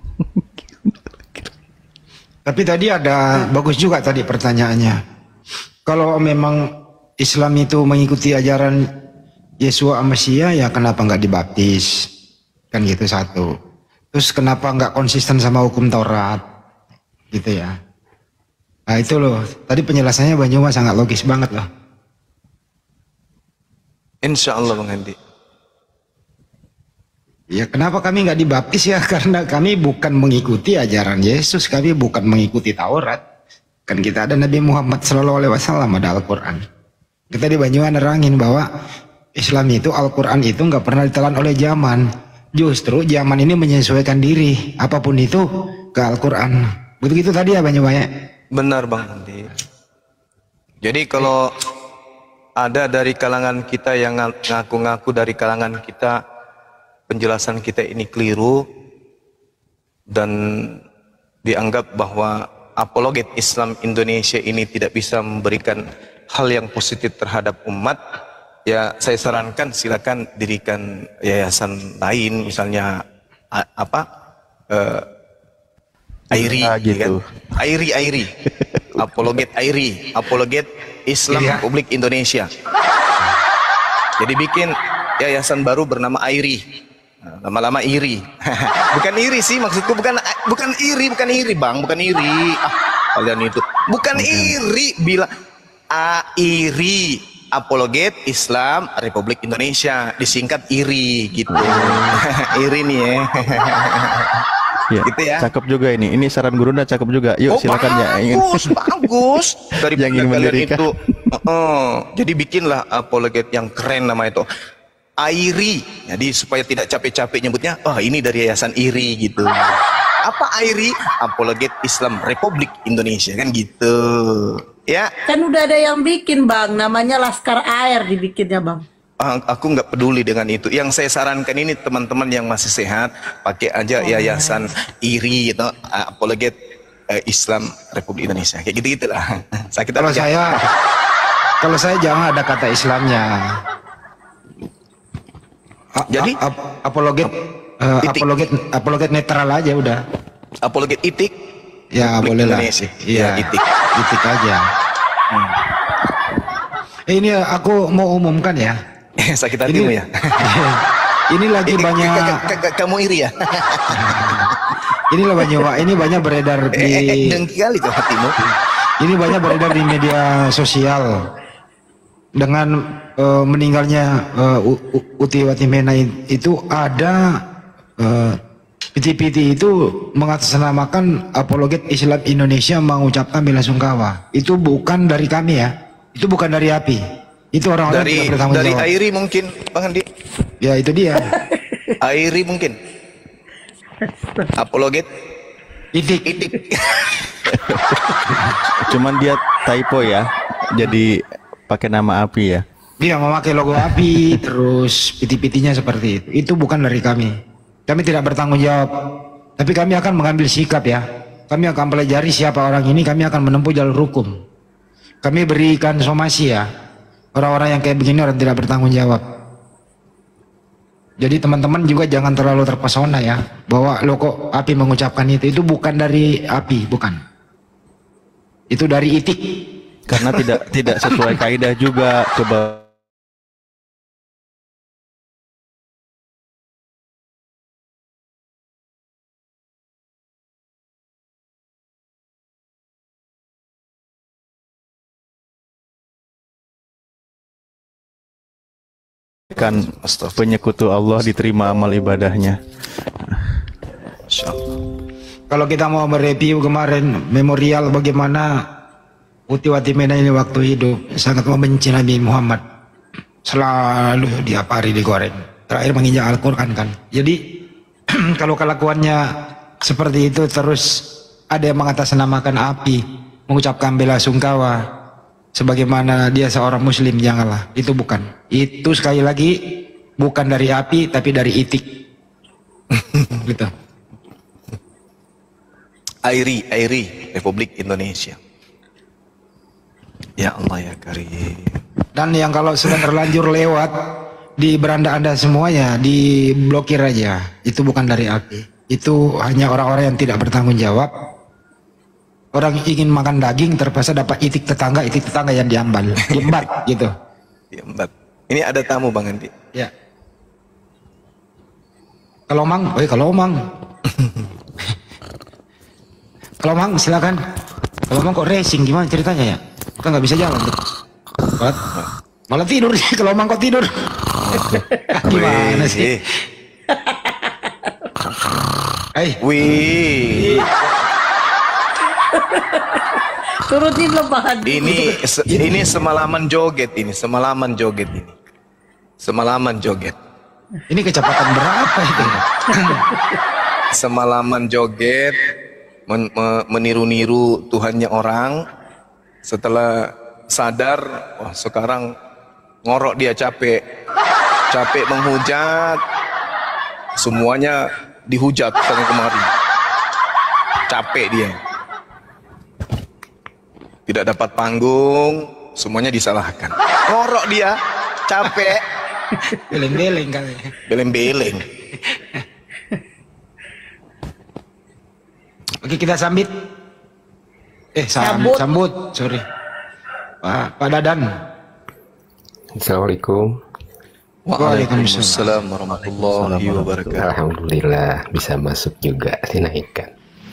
Tapi tadi ada bagus juga tadi pertanyaannya. Kalau memang Islam itu mengikuti ajaran Yesua Mesia, ya kenapa nggak dibaptis? Kan gitu satu. Terus kenapa nggak konsisten sama hukum Taurat? Gitu ya. Nah itu loh, tadi penjelasannya Bang Juma sangat logis banget loh.
Insya Allah Bang Andi.
Ya kenapa kami nggak dibaptis ya? Karena kami bukan mengikuti ajaran Yesus, kami bukan mengikuti Taurat. Kan kita ada Nabi Muhammad SAW, ada Al-Quran. Kita di Banyuwangi nerangin bahwa Islam itu, Al-Quran itu nggak pernah ditelan oleh zaman. Justru zaman ini menyesuaikan diri, apapun itu, ke Al-Quran. Begitu tadi ya Banyuwangi?
Benar Bang Andi. Jadi kalau ada dari kalangan kita yang ngaku-ngaku dari kalangan kita, penjelasan kita ini keliru dan dianggap bahwa apologet Islam Indonesia ini tidak bisa memberikan hal yang positif terhadap umat, ya saya sarankan silakan dirikan yayasan lain, misalnya AIRI
gitu.
Kan? AIRI apologet AIRI, apologet Islam Republik Indonesia. Jadi bikin yayasan baru bernama AIRI. Lama-lama iri. Bukan iri sih maksudku, bukan iri Bang, bukan iri. Kalian itu bukan iri, bilang AIRI, apologet Islam Republik Indonesia, disingkat IRI gitu. IRI nih ya.
Ya,
gitu ya.
Cakep juga ini. Ini saran Gurunda cakep juga. Yuk silakan ya.
Bagus. Dari
yang ingin
kalian
mendirikan.
itu. Jadi bikinlah apologet yang keren nama itu. AIRI, jadi supaya tidak capek-capek nyebutnya, ini dari Yayasan IRI gitu. Apa AIRI? Apologet Islam Republik Indonesia, kan gitu. Ya.
Kan udah ada yang bikin Bang, namanya Laskar Air dibikinnya Bang.
Aku nggak peduli dengan itu. Yang saya sarankan ini teman-teman yang masih sehat, pakai aja Yayasan IRI gitu, apologet Islam Republik Indonesia. Kayak gitu-gitulah.
Kalau saya jangan ada kata Islamnya.
Jadi
apologet netral aja udah.
Apologet itik.
Ya boleh lah.
Iya,
itik aja. Ini aku mau umumkan ya.
Sakit hatimu ya.
Ini lagi banyak.
Kamu iri ya.
Inilah ini banyak beredar di.
Dengki kali tuh hatimu.
Ini banyak beredar di media sosial. Dengan meninggalnya Uti Watimena itu ada PT itu mengatasnamakan apologet Islam Indonesia mengucapkan bela sungkawa. Itu bukan dari kami ya. Itu bukan dari API. Itu orang-orang yang tidak bertanggung jawab.
Dari AIRI mungkin, Bang Andi.
Ya itu dia.
AIRI mungkin. Apologet
Itik.
Cuman dia typo ya. Jadi pakai nama API ya.
Dia memakai logo API, terus PT-PT-nya seperti itu. Itu bukan dari kami. Kami tidak bertanggung jawab. Tapi kami akan mengambil sikap ya. Kami akan pelajari siapa orang ini, kami akan menempuh jalur hukum. Kami berikan somasi ya. Orang-orang yang kayak begini orang tidak bertanggung jawab. Jadi teman-teman juga jangan terlalu terpesona ya. Bahwa lo kok API mengucapkan itu. Itu bukan dari API, bukan. Itu dari itik.
Karena tidak sesuai kaidah juga. Coba kan penyekutu Allah diterima amal ibadahnya.
Kalau kita mau mereview kemarin memorial bagaimana Uti Watimena ini waktu hidup sangat membenci Nabi Muhammad Selalu tiap hari digoreng. Terakhir menginjak Al-Quran kan. Jadi kalau kelakuannya seperti itu terus ada yang mengatasnamakan api, mengucapkan bela sungkawa, sebagaimana dia seorang muslim, janganlah. Itu bukan. Itu sekali lagi bukan dari api tapi dari itik. Gitu.
Airi Republik Indonesia. Ya Allah ya Karim.
Dan yang kalau sudah terlanjur lewat di beranda Anda semuanya diblokir aja. Itu bukan dari api. Itu hanya orang-orang yang tidak bertanggung jawab. Orang ingin makan daging terpaksa dapat itik tetangga yang diambal, diembat gitu.
Diembat. Ini ada tamu Bang Andi.
Ya. Kalau Mang, kalau Mang. Kalau Mang silakan. Kalau Mang kok racing gimana ceritanya ya? Kan nggak bisa jalan tuh. What? Malah tidur sih kalau Mang kok tidur. Gimana sih?
Wih.
Turutin lo Bang Andi.
Ini semalaman joget ini. Semalaman joget.
Ini kecepatan berapa itu?
Semalaman joget, meniru-niru Tuhannya orang. Setelah sadar, wah sekarang ngorok dia capek menghujat, semuanya dihujat sana kemari. Capek dia. Tidak dapat panggung, semuanya disalahkan. Ngorok dia, capek.
Beleng-beleng kali.
Beleng-beleng.
Oke, kita sambit. Sambut. Sorry. Pak Dadan.
Assalamualaikum.
Waalaikumsalam warahmatullahi wabarakatuh.
Alhamdulillah bisa masuk juga, dinaikkan.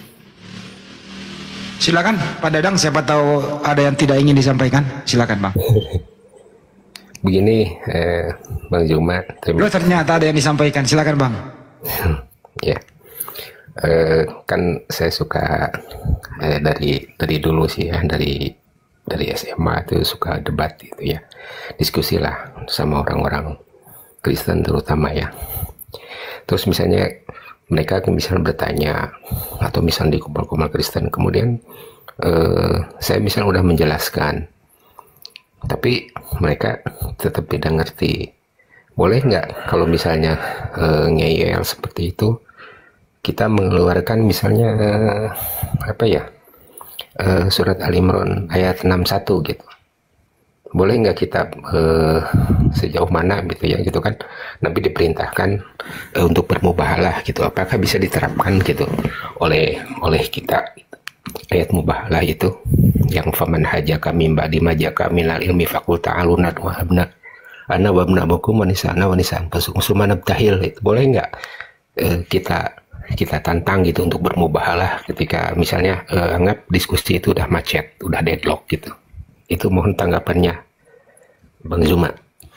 Silakan Pak Dadang, siapa tahu ada yang tidak ingin disampaikan. Silakan Bang.
Begini, Bang Juma.
Ternyata ada yang disampaikan. Silakan Bang.
Ya. Kan saya suka dari dulu sih ya, dari SMA itu suka debat gitu ya, diskusi lah sama orang-orang Kristen terutama ya. Terus misalnya mereka misalnya bertanya atau misalnya di kumpul-kumpul Kristen, kemudian saya misalnya udah menjelaskan tapi mereka tetap tidak ngerti. Boleh nggak kalau misalnya ngeyel seperti itu kita mengeluarkan misalnya surat Al-Imran ayat 61 gitu. Boleh nggak kita sejauh mana gitu ya gitu kan, Nabi diperintahkan untuk bermubahalah gitu. Apakah bisa diterapkan gitu oleh kita ayat mubahalah itu yang faman hajaka mim ba'di ma ja'aka minal ilmi faqul ta'alu nad'u abna ana wa abna'akum wa nisa'ana wa nisa'an fasumana tahil itu. Boleh nggak kita tantang gitu untuk bermubahalah ketika misalnya anggap diskusi itu udah macet, udah deadlock gitu. Itu mohon tanggapannya Bang Zuma.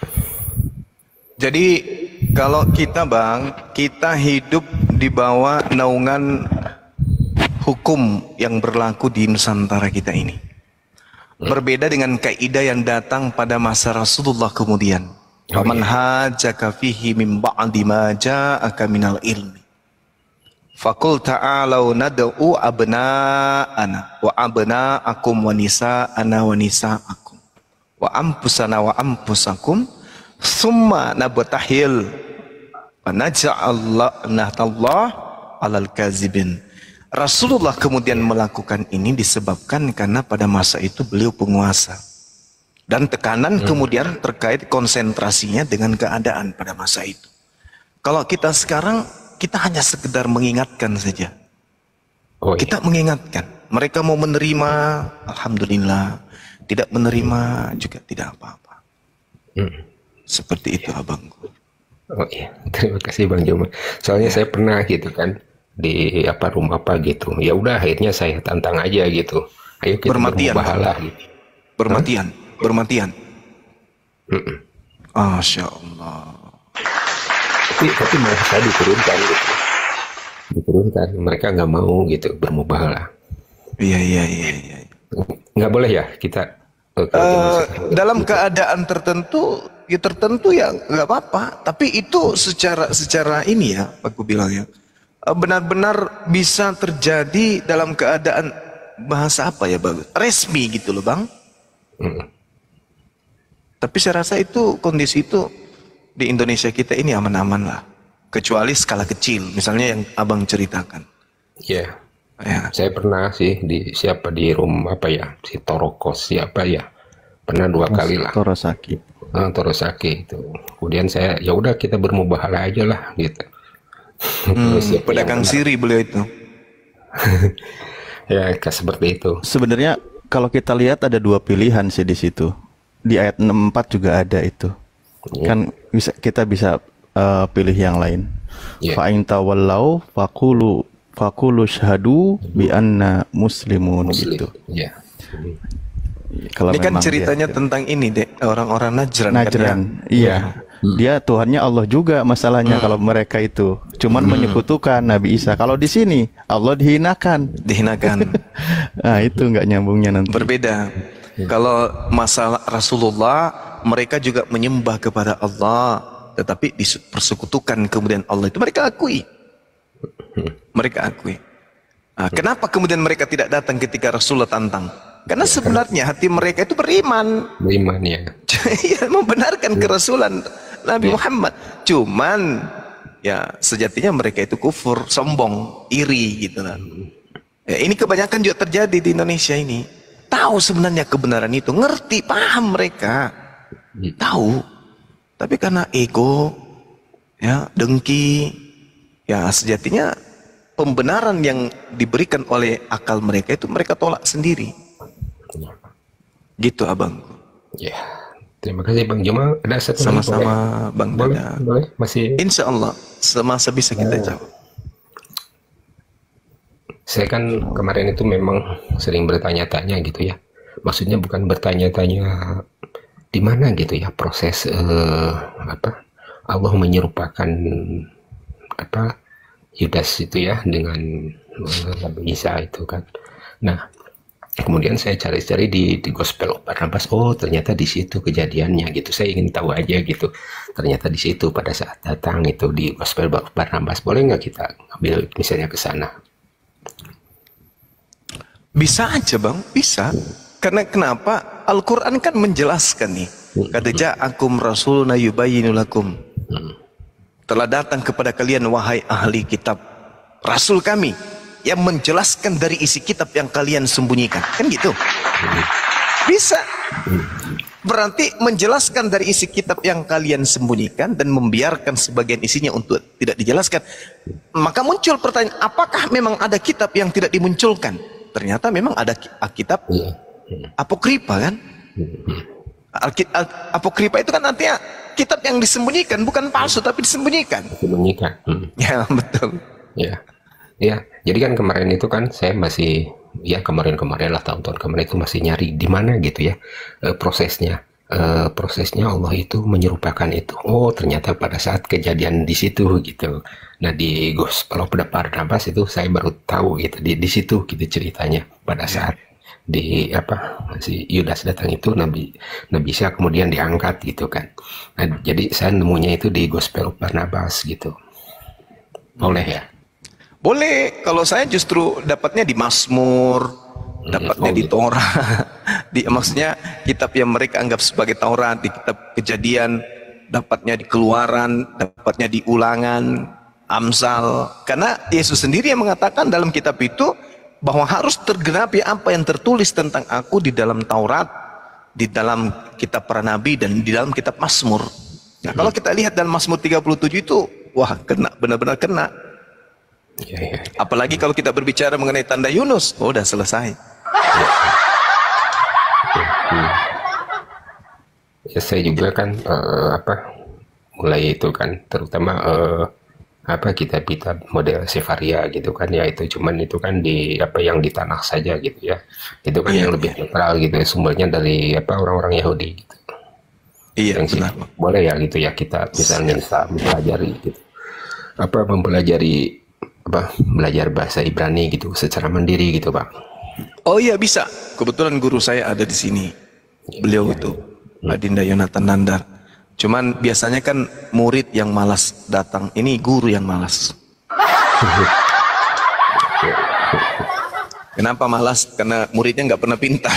Jadi kalau kita Bang, kita hidup di bawah naungan hukum yang berlaku di Nusantara kita ini. Berbeda dengan kaidah yang datang pada masa Rasulullah kemudian. Faman hajaka fihi min ba'di ma ja'aka minal ilmi. Faqul ta'alau nad'u abna'ana wa abna'akum wa nisa'ana wa nisa'akum wa ampusana wa ampusakum summa nabtahil wa naj'allahu 'alal kazibin. Rasulullah kemudian melakukan ini disebabkan karena pada masa itu beliau penguasa. Dan tekanan kemudian terkait konsentrasinya dengan keadaan pada masa itu. Kalau kita sekarang, kita hanya sekedar mengingatkan saja. Kita mengingatkan. Mereka mau menerima, alhamdulillah. Tidak menerima juga tidak apa-apa. Seperti itu abangku.
Oh iya, terima kasih Bang Joma. Soalnya saya pernah gitu kan di rumah apa gitu. Ya udah akhirnya saya tantang aja gitu. Ayo kita bermubahalah gitu.
Bermatian. Masya Allah.
Tapi malah saya diturunkan gitu. Mereka nggak mau gitu bermubahalah.
Iya.
Nggak boleh ya kita
dalam keadaan tertentu ya tertentu ya nggak apa-apa. Tapi itu secara ini ya, aku bilang ya, benar-benar bisa terjadi dalam keadaan bahasa apa ya bagus, resmi gitu loh bang. Tapi saya rasa itu kondisi itu di Indonesia kita ini aman-aman lah, kecuali skala kecil, misalnya yang abang ceritakan.
Iya.
Ya.
Saya pernah sih di rumah apa ya, si Torokos siapa ya, pernah 2 kali lah.
Torosaki.
Torosaki itu. Kemudian saya ya udah kita bermubahalah aja lah gitu.
Pedagang siri beliau itu.
Ya kayak seperti itu.
Sebenarnya kalau kita lihat ada 2 pilihan sih di situ. Di ayat 64 juga ada itu. Kan kita bisa pilih yang lain. Fa in tawallau faqulu syahadu bi anna muslimun gitu.
Iya.
Kalau
Ini kan
memang
ceritanya tentang ini deh, orang-orang Najran. Kan,
Najran,
ya?
iya. Dia Tuhannya Allah juga masalahnya kalau mereka itu cuman menyekutukan Nabi Isa. Kalau di sini Allah dihinakan. Nah, itu nggak nyambungnya nanti.
Berbeda. Kalau masalah Rasulullah, mereka juga menyembah kepada Allah, tetapi dipersekutukan kemudian Allah itu mereka akui. Mereka akui. Nah, kenapa kemudian mereka tidak datang ketika Rasulullah tantang? Karena sebenarnya hati mereka itu beriman.
Beriman ya.
Ya, membenarkan kerasulan Nabi Muhammad. Cuman ya sejatinya mereka itu kufur, sombong, iri gitu lah. Ya, ini kebanyakan juga terjadi di Indonesia ini. Tahu sebenarnya kebenaran itu, ngerti, paham mereka. Tahu. Tapi karena ego, ya, dengki, ya sejatinya pembenaran yang diberikan oleh akal mereka itu mereka tolak sendiri. Gitu abang.
Ya, terima kasih Bang Juma. Ada satu lagi,
Sama-sama Bang
boleh?
Dada.
Boleh? Masih.
Insya Allah semasa bisa kita jawab.
Saya kan kemarin itu memang sering bertanya-tanya gitu ya. Maksudnya bukan bertanya-tanya di mana gitu ya proses apa Allah menyerupakan apa Yudas itu ya dengan Nabi Isa itu kan. Nah, kemudian saya cari-cari di Gospel of Barnabas, oh ternyata di situ kejadiannya gitu. Saya ingin tahu aja gitu. Ternyata di situ pada saat datang itu di Gospel of Barnabas. Boleh nggak kita ambil misalnya ke sana?
Bisa aja bang, bisa. Karena kenapa? Al-Quran kan menjelaskan nih. Qad ja'akum rasuluna yubayyinu lakum. Telah datang kepada kalian wahai ahli kitab, Rasul kami yang menjelaskan dari isi kitab yang kalian sembunyikan. Kan gitu. Bisa. Berarti menjelaskan dari isi kitab yang kalian sembunyikan dan membiarkan sebagian isinya untuk tidak dijelaskan. Maka muncul pertanyaan, apakah memang ada kitab yang tidak dimunculkan? Ternyata memang ada kitab apokripa kan? Apokripa itu kan artinya kitab yang disembunyikan, bukan palsu tapi disembunyikan.
Disembunyikan.
Ya betul.
Ya, ya. Jadi kan kemarin itu kan saya masih ya kemarin lah tahun-tahun kemarin itu masih nyari di mana gitu ya prosesnya. Prosesnya Allah itu menyerupakan itu. Oh ternyata pada saat kejadian di situ gitu. Nah di Gospel of Barnabas itu saya baru tahu gitu di situ gitu ceritanya pada saat di apa si Yudas datang itu Nabi Isa kemudian diangkat gitu kan. Nah jadi saya nemunya itu di Gospel of Barnabas gitu. Boleh ya?
Boleh. Kalau saya justru dapatnya di Mazmur, dapatnya di Torah. Maksudnya kitab yang mereka anggap sebagai Taurat, di kitab Kejadian, dapatnya di Keluaran, dapatnya di Ulangan, Amsal. Karena Yesus sendiri yang mengatakan dalam kitab itu bahwa harus tergenapi apa yang tertulis tentang aku di dalam Taurat, di dalam kitab para nabi dan di dalam kitab Mazmur. Nah, kalau kita lihat dalam Mazmur 37 itu, wah kena, benar-benar kena.
Ya.
Apalagi kalau kita berbicara mengenai tanda Yunus, oh udah selesai.
Ya saya juga kan mulai itu kan terutama apa kitab-kitab model Sefaria gitu kan ya itu cuman itu kan di apa yang di tanah saja gitu ya itu kan yang lebih netral gitu ya, sumbernya dari apa orang-orang Yahudi gitu.
Iya benar.
Boleh ya gitu ya kita misalnya mempelajari gitu belajar bahasa Ibrani gitu secara mandiri gitu Bang.
Oh iya bisa. Kebetulan guru saya ada di sini. Beliau itu Adinda Yonatan Nandar. Cuman biasanya kan murid yang malas datang, ini guru yang malas. Kenapa malas? Karena muridnya nggak pernah pintar.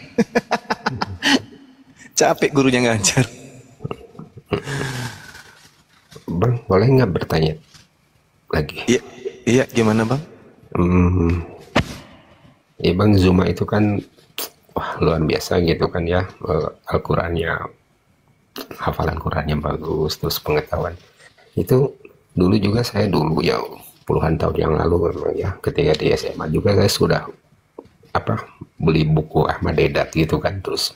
Capek gurunya ngajar.
Bang, boleh nggak bertanya lagi?
Iya, iya, gimana bang?
Ya Bang, Zuma itu kan wah, luar biasa gitu kan ya. Al-Qurannya, hafalan Qurannya bagus, terus pengetahuan. Itu dulu juga saya dulu ya puluhan tahun yang lalu memang ya, ketika di SMA juga saya sudah beli buku Ahmad Dedat gitu kan, terus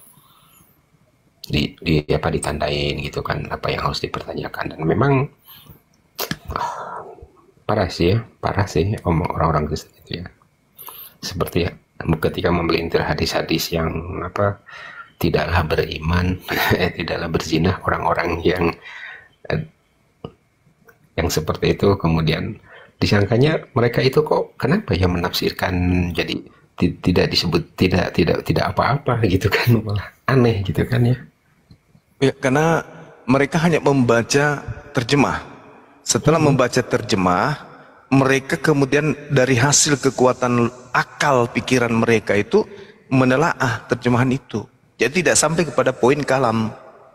ditandain gitu kan apa yang harus dipertanyakan, dan memang parah sih omong orang-orang Kristen itu ya, seperti ketika memelintir hadis-hadis yang tidaklah beriman tidaklah berzina, orang-orang yang seperti itu kemudian disangkanya mereka itu kok kenapa ya menafsirkan jadi tidak disebut tidak apa-apa gitu kan, malah aneh gitu kan ya.
Ya, karena mereka hanya membaca terjemah. Setelah membaca terjemah, mereka kemudian dari hasil kekuatan akal pikiran mereka itu menelaah terjemahan itu. Jadi tidak sampai kepada poin kalam,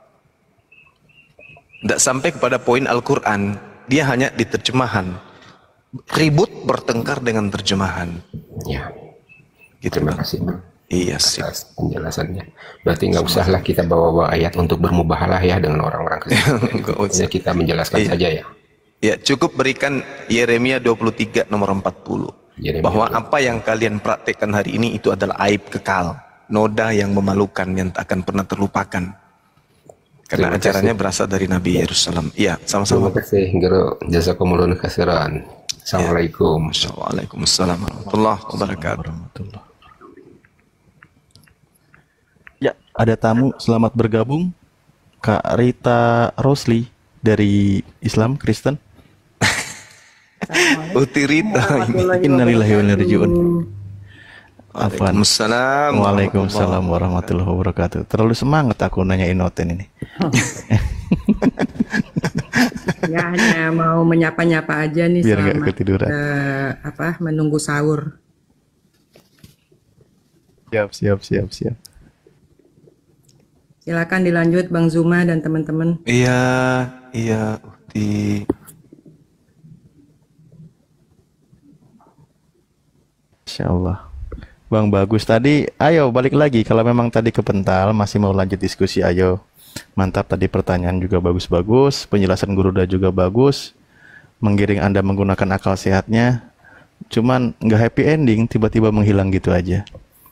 tidak sampai kepada poin Al-Quran. Dia hanya di terjemahan. Ribut bertengkar dengan terjemahan.
Ya,
gitu.
terima kasih Bang.
Iya sih.
Atas penjelasannya. Berarti nggak usahlah kita bawa-bawa ayat untuk bermubahalah ya dengan orang-orang Kristen. Hanya kita menjelaskan saja ya.
Ya, cukup berikan Yeremia 23 nomor 40.
Yeremia
Bahwa
23.
apa yang kalian praktekkan hari ini itu adalah aib kekal. Noda yang memalukan yang tak akan pernah terlupakan. Karena
Terima
ajarannya
kasih.
berasal dari Nabi Yerusalem. Iya,
Terima
sama-sama.
kasih Guru. Jazakumullah khairan. Assalamualaikum.
Waalaikumsalam warahmatullahi wabarakatuh.
Warahmatullah. Ya, ada tamu selamat bergabung, Kak Rita Rosli dari Islam Kristen.
Utirita.
Innalillahi wa inna ilaihi raji'un. Afwan.
Waalaikumsalam.
Waalaikumsalam warahmatullahi wabarakatuh. Terlalu semangat aku nanyain noten ini.
Ya hanya mau menyapa-nyapa aja nih
Biar nggak
selamat
ketiduran.
menunggu sahur.
Siap.
Silakan dilanjut Bang Zuma dan teman-teman.
Iya, Uti.
Insya Allah. Bang Bagus tadi, ayo balik lagi. Kalau memang tadi kepental, masih mau lanjut diskusi, ayo. Mantap, tadi pertanyaan juga bagus-bagus, penjelasan Guruda juga bagus, menggiring Anda menggunakan akal sehatnya, cuman nggak happy ending, tiba-tiba menghilang gitu aja.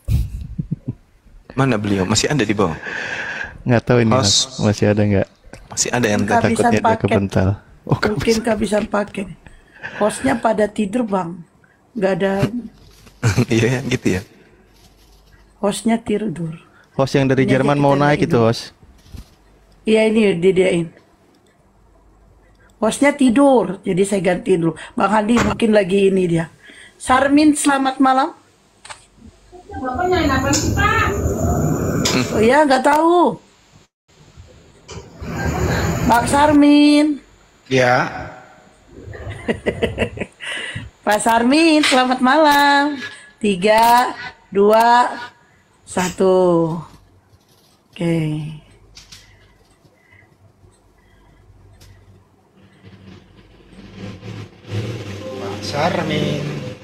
Mana beliau? Masih ada di bawah?
Nggak tahu ini
Host.
masih ada nggak?
Masih ada yang
Kehabisan
Takutnya dia
paket.
kepental. Oh,
Mungkin kehabisan paket. Hostnya pada tidur bang. Nggak ada.
Iya, gitu ya.
Hostnya tidur.
host yang dari
Ini aja
Jerman mau
kita
naik
nggak
itu,
ini.
host.
Iya ini didiain. Hostnya tidur. Jadi saya ganti dulu. Bang Handi mungkin lagi ini dia. Sarmin selamat malam. Oh ya nggak tahu. Bang Sarmin.
Ya,
Pak Sarmin, selamat malam. 3, 2, 1. Oke.
Pak Sarmin.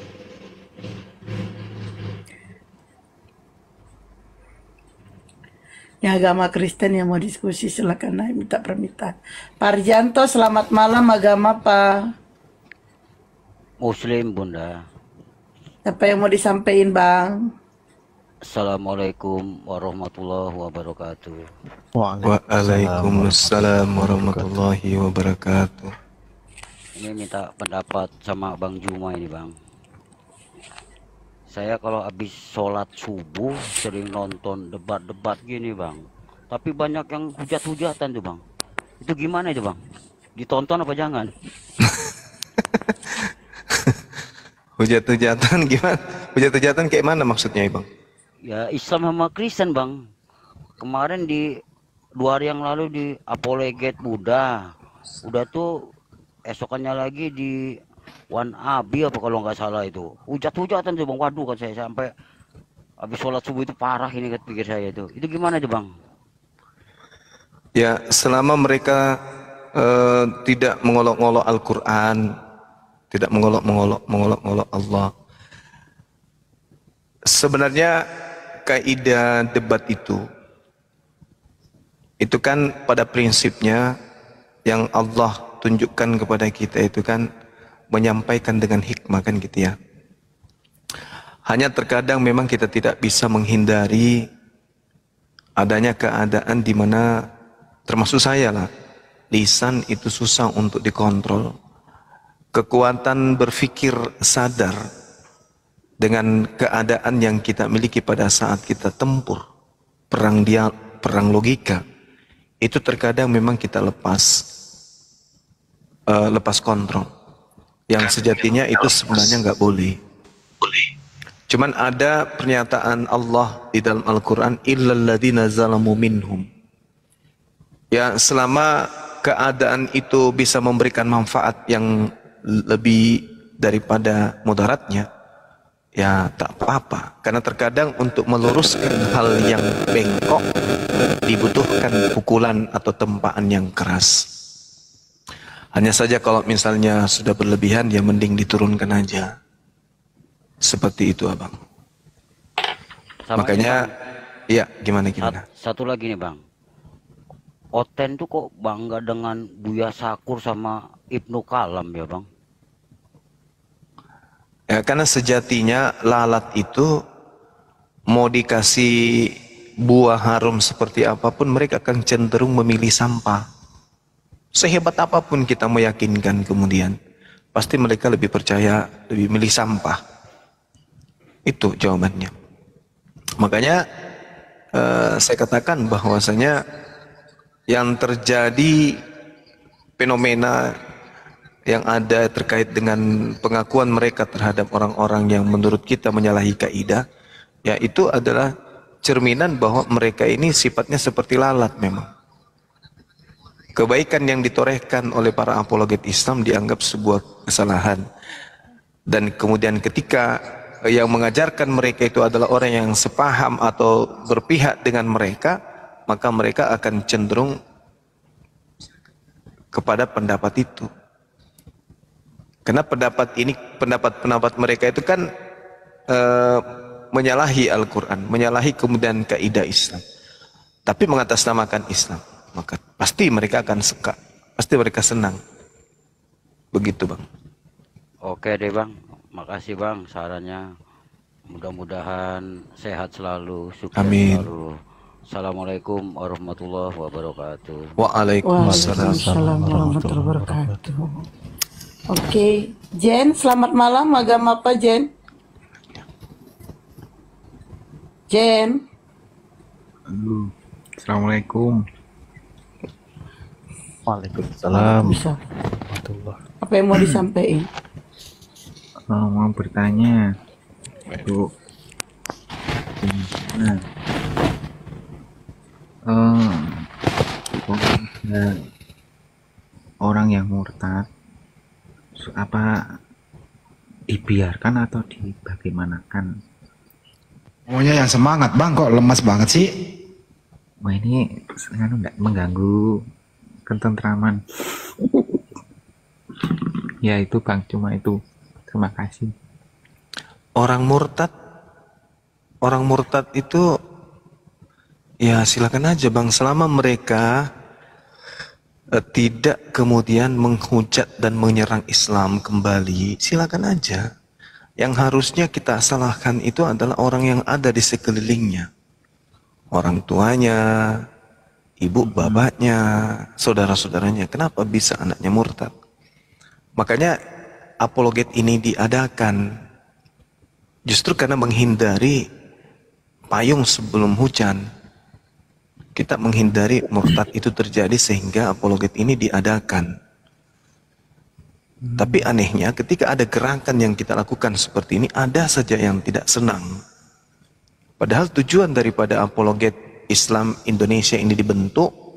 Ini agama Kristen yang mau diskusi silakan naik minta permintaan. Pak Arjanto, selamat malam. Agama apa?
Muslim Bunda.
Apa yang mau disampaikan Bang?
Assalamualaikum warahmatullahi wabarakatuh.
Waalaikumsalam warahmatullahi wabarakatuh.
Ini minta pendapat sama Bang Juma ini Bang. Saya kalau habis sholat subuh sering nonton debat-debat gini Bang. Tapi banyak yang hujat-hujatan tuh Bang. Itu gimana itu Bang? Ditonton apa jangan?
Hujat-hujatan gimana? Hujat-hujatan kayak mana maksudnya, Bang?
Ya Islam sama Kristen Bang. Kemarin di 2 hari yang lalu di apologet Buddha. Udah tuh esokannya lagi di One Abi apa kalau nggak salah itu. Hujat-hujatan tuh bang. Waduh kan saya sampai habis sholat subuh itu parah ini kan pikir saya itu. Itu gimana tuh bang?
Ya, selama mereka tidak mengolok-olok Al-Quran, tidak mengolok-olok Allah. Sebenarnya kaidah debat itu kan pada prinsipnya yang Allah tunjukkan kepada kita itu kan menyampaikan dengan hikmah kan gitu ya. Hanya terkadang memang kita tidak bisa menghindari adanya keadaan di mana termasuk saya lah, lisan itu susah untuk dikontrol. Kekuatan berpikir sadar dengan keadaan yang kita miliki pada saat kita tempur perang logika, itu terkadang memang kita lepas kontrol. Yang sejatinya itu sebenarnya nggak boleh. Cuman ada pernyataan Allah di dalam Al-Quran, illal ladzina zalamu minhum. Ya, selama keadaan itu bisa memberikan manfaat yang lebih daripada mudaratnya, ya tak apa-apa. Karena terkadang untuk meluruskan hal yang bengkok dibutuhkan pukulan atau tempaan yang keras. Hanya saja kalau misalnya sudah berlebihan, ya mending diturunkan aja. Seperti itu abang.
Sama
Makanya,
ini,
ya gimana?
Satu lagi nih bang. Oten tuh kok bangga dengan Buya Sakur sama Ibnu Kalam ya bang?
Ya, karena sejatinya lalat itu mau dikasih buah harum seperti apapun, mereka akan cenderung memilih sampah. Sehebat apapun kita meyakinkan kemudian, pasti mereka lebih percaya, lebih milih sampah. Itu jawabannya. Makanya saya katakan bahwasanya yang terjadi fenomena yang ada terkait dengan pengakuan mereka terhadap orang-orang yang menurut kita menyalahi kaidah, ya itu adalah cerminan bahwa mereka ini sifatnya seperti lalat memang. Kebaikan yang ditorehkan oleh para apologet Islam dianggap sebuah kesalahan. Dan kemudian ketika yang mengajarkan mereka itu adalah orang yang sepaham atau berpihak dengan mereka, maka mereka akan cenderung kepada pendapat itu. Karena pendapat mereka itu kan menyalahi Al-Quran, menyalahi kemudian kaidah Islam, tapi mengatasnamakan Islam, maka pasti mereka akan suka, pasti mereka senang. Begitu bang.
Oke deh bang, makasih bang sarannya. Mudah-mudahan sehat selalu, sukses
Amin.
selalu. Assalamualaikum warahmatullahi wabarakatuh.
Waalaikumsalam.
Waalaikumsalam warahmatullahi wabarakatuh. Oke, Jen, selamat malam. Agama apa, Jen? Jen.
Halo, Assalamualaikum.
Waalaikumsalam.
Bisa. Apa yang mau disampaikan?
Mau bertanya, Bu. Nah, orang yang murtad, apa dibiarkan atau dibagaimanakan?
Maunya yang semangat bang, kok lemas banget sih?
Wah ini enggak mengganggu ketentraman. Ya itu bang, cuma itu. Terima kasih.
Orang murtad itu ya silakan aja bang, selama mereka tidak kemudian menghujat dan menyerang Islam kembali, silakan aja. Yang harusnya kita salahkan itu adalah orang yang ada di sekelilingnya, orang tuanya, ibu bapaknya, saudara-saudaranya. Kenapa bisa anaknya murtad? Makanya apologet ini diadakan justru karena menghindari payung sebelum hujan. Kita menghindari murtad itu terjadi sehingga apologet ini diadakan. Tapi anehnya ketika ada gerakan yang kita lakukan seperti ini, ada saja yang tidak senang. Padahal tujuan daripada apologet Islam Indonesia ini dibentuk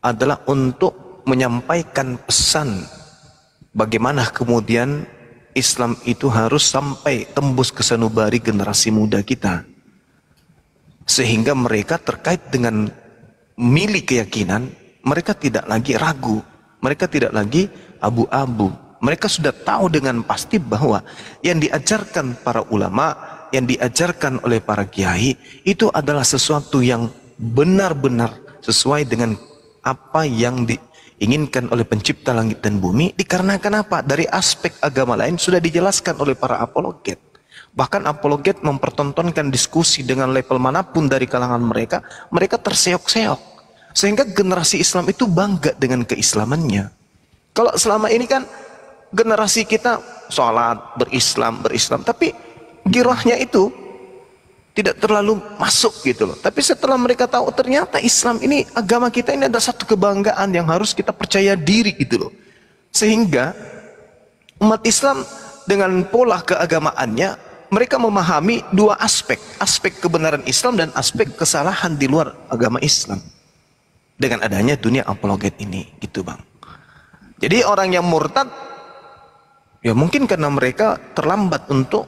adalah untuk menyampaikan pesan bagaimana kemudian Islam itu harus sampai tembus ke sanubari generasi muda kita. Sehingga mereka terkait dengan milik keyakinan, mereka tidak lagi ragu, mereka tidak lagi abu-abu. Mereka sudah tahu dengan pasti bahwa yang diajarkan para ulama, yang diajarkan oleh para kiai, itu adalah sesuatu yang benar-benar sesuai dengan apa yang diinginkan oleh pencipta langit dan bumi. Dikarenakan apa? Dari aspek agama lain sudah dijelaskan oleh para apologet. Bahkan apologet mempertontonkan diskusi dengan level manapun dari kalangan mereka, mereka terseok-seok. Sehingga generasi Islam itu bangga dengan keislamannya. Kalau selama ini kan generasi kita sholat, berislam, tapi girahnya itu tidak terlalu masuk gitu loh. Tapi setelah mereka tahu ternyata Islam ini, agama kita ini ada satu kebanggaan yang harus kita percaya diri gitu loh. Sehingga umat Islam dengan pola keagamaannya, mereka memahami dua aspek. Aspek kebenaran Islam dan aspek kesalahan di luar agama Islam. Dengan adanya dunia apologet ini gitu bang. Jadi orang yang murtad, ya mungkin karena mereka terlambat untuk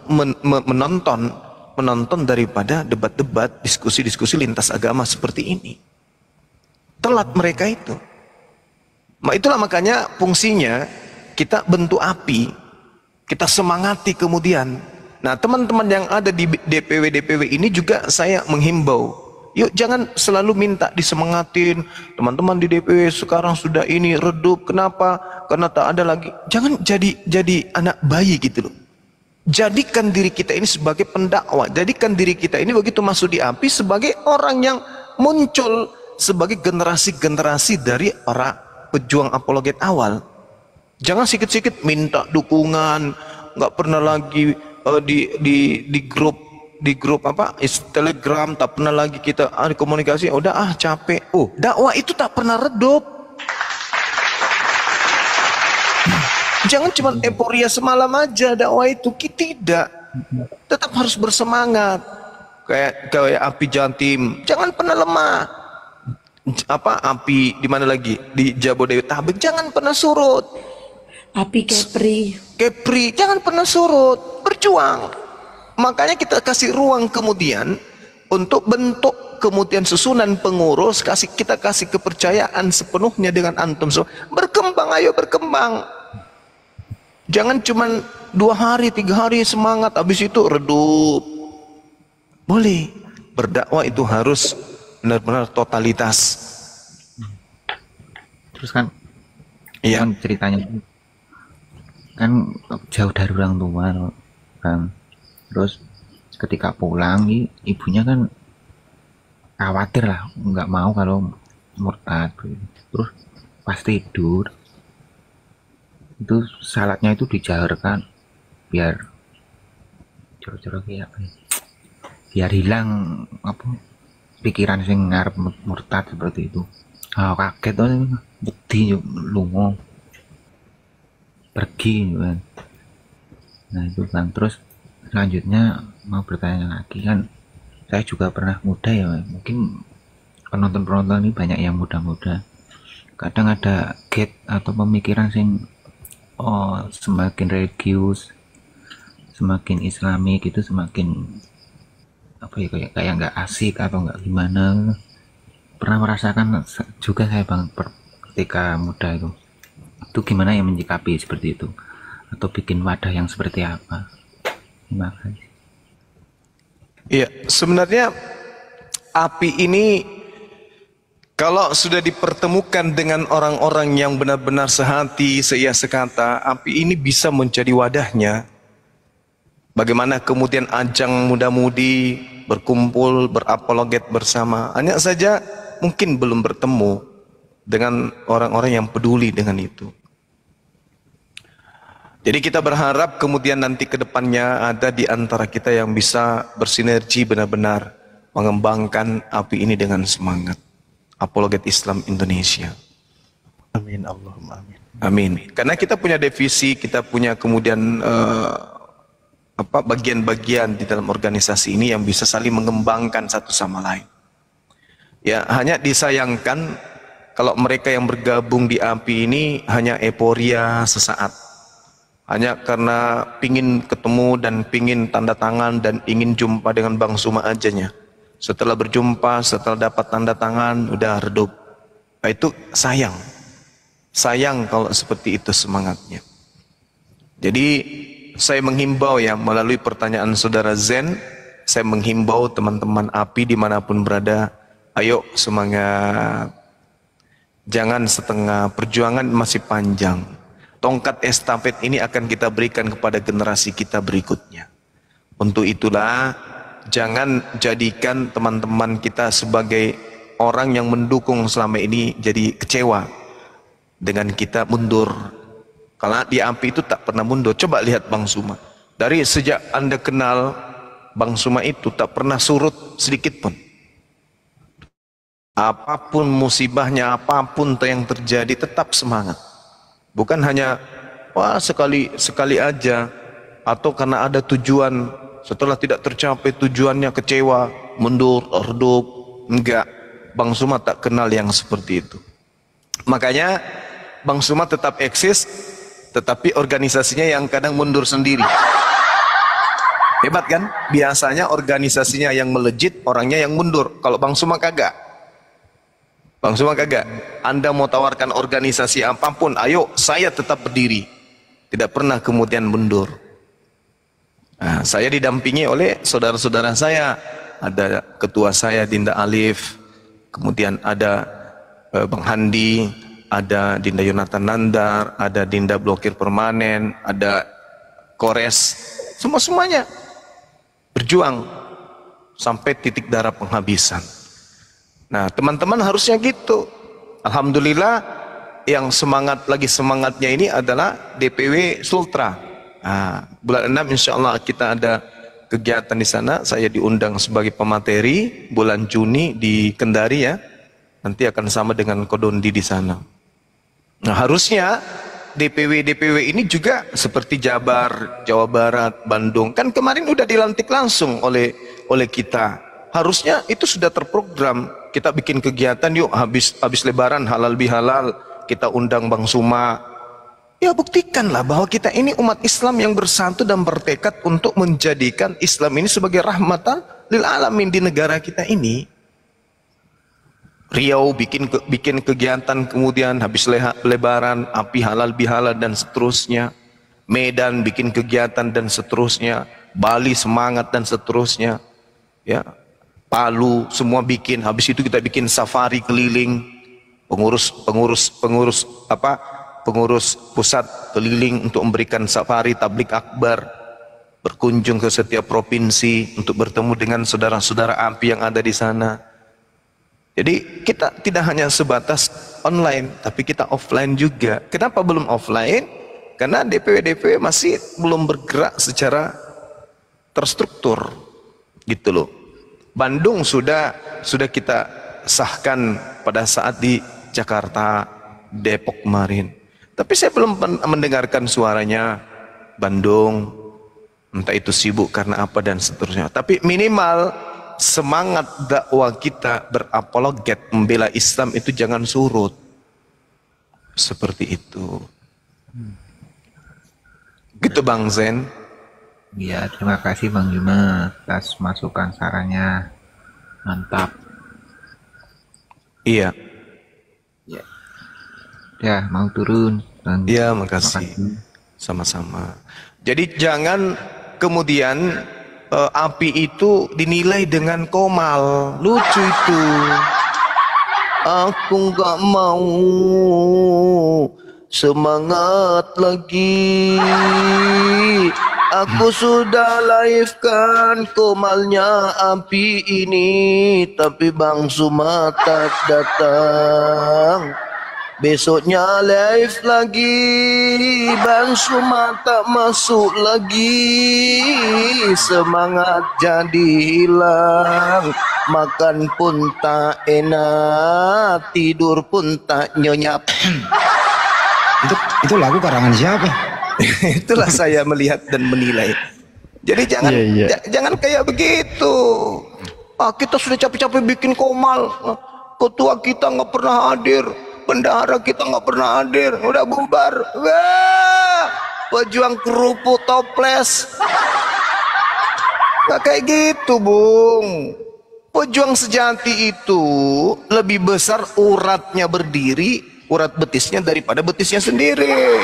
menonton daripada debat-debat, diskusi-diskusi lintas agama seperti ini. Telat mereka itu. Itulah makanya fungsinya kita bentuk api, kita semangati kemudian. Nah teman-teman yang ada di DPW ini juga saya menghimbau, yuk jangan selalu minta disemangatin. Teman-teman di DPW sekarang sudah ini redup, kenapa? Karena tak ada lagi. Jangan jadi anak bayi gitu loh. Jadikan diri kita ini sebagai pendakwah. Jadikan diri kita ini begitu masuk di api sebagai orang yang muncul sebagai generasi-generasi dari para pejuang apologet awal. Jangan sikit-sikit minta dukungan, nggak pernah lagi di grup apa Telegram, tak pernah lagi kita komunikasi. Udah capek. Dakwah itu tak pernah redup. Jangan cuma euforia semalam aja dakwah itu, tidak. Tetap harus bersemangat. Kayak api Jatim, jangan pernah lemah. Api di mana lagi? Di Jabodetabek, jangan pernah surut.
Api Kepri, jangan pernah surut. Berjuang. Makanya kita kasih ruang kemudian untuk bentuk kemudian susunan pengurus, kita kasih kepercayaan sepenuhnya dengan antum semua. Berkembang, ayo berkembang. Jangan cuma 2 hari, 3 hari semangat, habis itu redup. Boleh. Berdakwah itu harus benar-benar totalitas.
Terus kan,
Iya.
kan ceritanya kan jauh dari orang tua, kan. Terus ketika pulang, ibunya kan khawatir lah, nggak mau kalau murtad. Terus pas tidur, itu salatnya itu dijaharkan biar coro-coro kayak apa ya, biar hilang apa pikiran sing ngarep murtad seperti itu. Kaget tuh bukti lungo pergi kan. Nah itu kan, terus selanjutnya mau bertanya lagi, kan saya juga pernah muda ya, mungkin penonton-penonton ini banyak yang muda-muda, kadang ada gate atau pemikiran sing semakin religius, semakin islami gitu, semakin apa ya, kayak nggak asik atau nggak gimana. Pernah merasakan juga saya bang ketika muda itu gimana yang menyikapi seperti itu, atau bikin wadah yang seperti apa? Terima kasih.
Iya, sebenarnya api ini kalau sudah dipertemukan dengan orang-orang yang benar-benar sehati, seia sekata, api ini bisa menjadi wadahnya. Bagaimana kemudian ajang muda-mudi berkumpul, berapologet bersama. Hanya saja mungkin belum bertemu dengan orang-orang yang peduli dengan itu. Jadi kita berharap kemudian nanti ke depannya ada di antara kita yang bisa bersinergi benar-benar mengembangkan api ini dengan semangat. Apologet Islam Indonesia.
Amin, Allahumma amin.
Amin. Karena kita punya divisi, kita punya kemudian bagian-bagian di dalam organisasi ini yang bisa saling mengembangkan satu sama lain. Ya, hanya disayangkan kalau mereka yang bergabung di API ini hanya euforia sesaat, hanya karena pingin ketemu dan pingin tanda tangan dan ingin jumpa dengan Bang Suma ajanya. Setelah berjumpa, setelah dapat tanda tangan, udah redup. Nah, itu sayang. Sayang kalau seperti itu semangatnya. Jadi saya menghimbau ya, melalui pertanyaan saudara Zen, saya menghimbau teman-teman API dimanapun berada, ayo semangat. Jangan setengah, perjuangan masih panjang. Tongkat estafet ini akan kita berikan kepada generasi kita berikutnya. Untuk itulah, jangan jadikan teman-teman kita sebagai orang yang mendukung selama ini jadi kecewa dengan kita mundur. Karena di API itu tak pernah mundur. Coba lihat Bang Suma. Dari sejak Anda kenal Bang Suma itu tak pernah surut sedikit pun. Apapun musibahnya, apapun yang terjadi, tetap semangat. Bukan hanya wah sekali aja, atau karena ada tujuan, setelah tidak tercapai tujuannya kecewa, mundur, redup. Enggak, Bang Suma tak kenal yang seperti itu. Makanya Bang Suma tetap eksis, tetapi organisasinya yang kadang mundur sendiri. Hebat kan? Biasanya organisasinya yang melejit, orangnya yang mundur. Kalau Bang Suma kagak. Bang Suma kagak. Anda mau tawarkan organisasi apapun, ayo saya tetap berdiri. Tidak pernah kemudian mundur. Nah, saya didampingi oleh saudara-saudara saya. Ada ketua saya Dinda Alif, kemudian ada Bang Handi, ada Dinda Yonatan Nandar, ada Dinda Blokir Permanen, ada Kores, semuanya berjuang sampai titik darah penghabisan. Nah, teman-teman harusnya gitu. Alhamdulillah, yang lagi semangatnya ini adalah DPW Sultra. Nah, bulan 6 insya Allah kita ada kegiatan di sana. Saya diundang sebagai pemateri bulan Juni di Kendari ya. Nanti akan sama dengan Kodondi di sana. Nah, harusnya DPW ini juga seperti Jabar, Jawa Barat, Bandung. Kan kemarin udah dilantik langsung oleh kita. Harusnya itu sudah terprogram. Kita bikin kegiatan yuk, habis lebaran halal bihalal, kita undang Bang Suma. Ya buktikanlah bahwa kita ini umat Islam yang bersatu dan bertekad untuk menjadikan Islam ini sebagai rahmatan lil alamin di negara kita ini. Riau bikin kegiatan, kemudian habis lebaran, api halal bihalal dan seterusnya. Medan bikin kegiatan dan seterusnya. Bali semangat dan seterusnya. Ya. Palu semua bikin, habis itu kita bikin safari keliling, pengurus pusat keliling untuk memberikan safari tablik akbar, berkunjung ke setiap provinsi untuk bertemu dengan saudara-saudara API yang ada di sana. Jadi kita tidak hanya sebatas online, tapi kita offline juga. Kenapa belum offline? Karena DPW masih belum bergerak secara terstruktur, gitu loh. Bandung sudah kita sahkan pada saat di Jakarta, Depok kemarin. Tapi saya belum mendengarkan suaranya Bandung, entah itu sibuk karena apa dan seterusnya. Tapi minimal semangat dakwah kita berapologet membela Islam itu jangan surut. Seperti itu. Gitu Bang Zen.
Ya, terima kasih Bang Yuma atas masukan sarannya. Mantap.
Iya.
Ya, mau turun. Bang.
Iya, makasih. Sama-sama. Jadi jangan kemudian API itu dinilai dengan komal. Lucu itu. Aku nggak mau semangat lagi. Aku sudah live kan komalnya API ini, tapi Bang Suma tak datang. Besoknya live lagi, Bang Suma tak masuk lagi. Semangat jadi hilang, makan pun tak enak, tidur pun tak nyenyak.
Itu lagu karangan siapa?
Itulah saya melihat dan menilai. Jadi jangan kayak begitu. Kita sudah capek-capek bikin komal
ketua kita nggak pernah hadir, bendahara kita nggak pernah hadir, udah bubar. Wah, pejuang kerupuk toples. Nggak kayak gitu, Bung. Pejuang sejati itu lebih besar uratnya berdiri, urat betisnya daripada betisnya sendiri.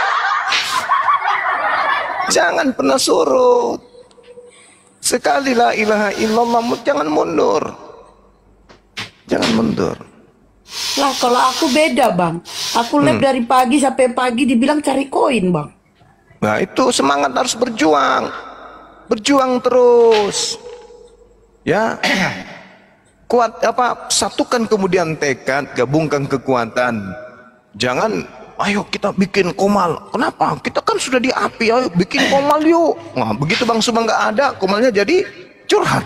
Jangan pernah surut. Sekali la ilaha illallah, jangan mundur. Jangan mundur.
Lah kalau aku beda bang, aku lab dari pagi sampai pagi dibilang cari koin bang.
Nah itu semangat, harus berjuang. Berjuang terus. Ya. Kuat apa? Satukan kemudian tekad, gabungkan kekuatan. Jangan, ayo kita bikin komal. Kenapa? Kita kan sudah di api, ayo bikin komal yuk. Nah, begitu Bang Suma nggak ada, komalnya jadi curhat.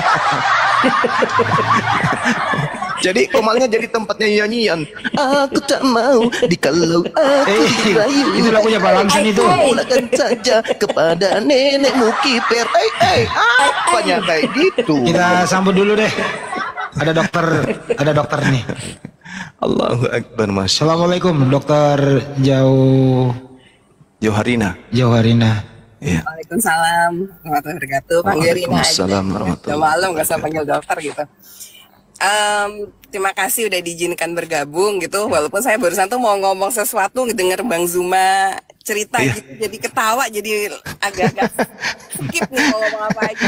Jadi komalnya jadi tempatnya nyanyian. Aku tak mau dikalau aku dirayu.
Itu lagunya Pak Lamsan itu.
Mulakan saja kepada nenekmu kiper. Apanya kayak gitu?
Kita sambut dulu deh. Ada dokter nih.
Allahu Akbar, Masya.
Assalamualaikum dokter
Jauharina. Ya.
Waalaikumsalam warahmatullahi wabarakatuh. Panggil Rina aja.
Waalaikumsalam warahmatullahi
Udah malam gak usah panggil dokter gitu. Terima kasih udah diizinkan bergabung gitu. Walaupun saya barusan tuh mau ngomong sesuatu, denger Bang Zuma cerita gitu, jadi ketawa, jadi agak-agak skip nih mau ngomong apa aja.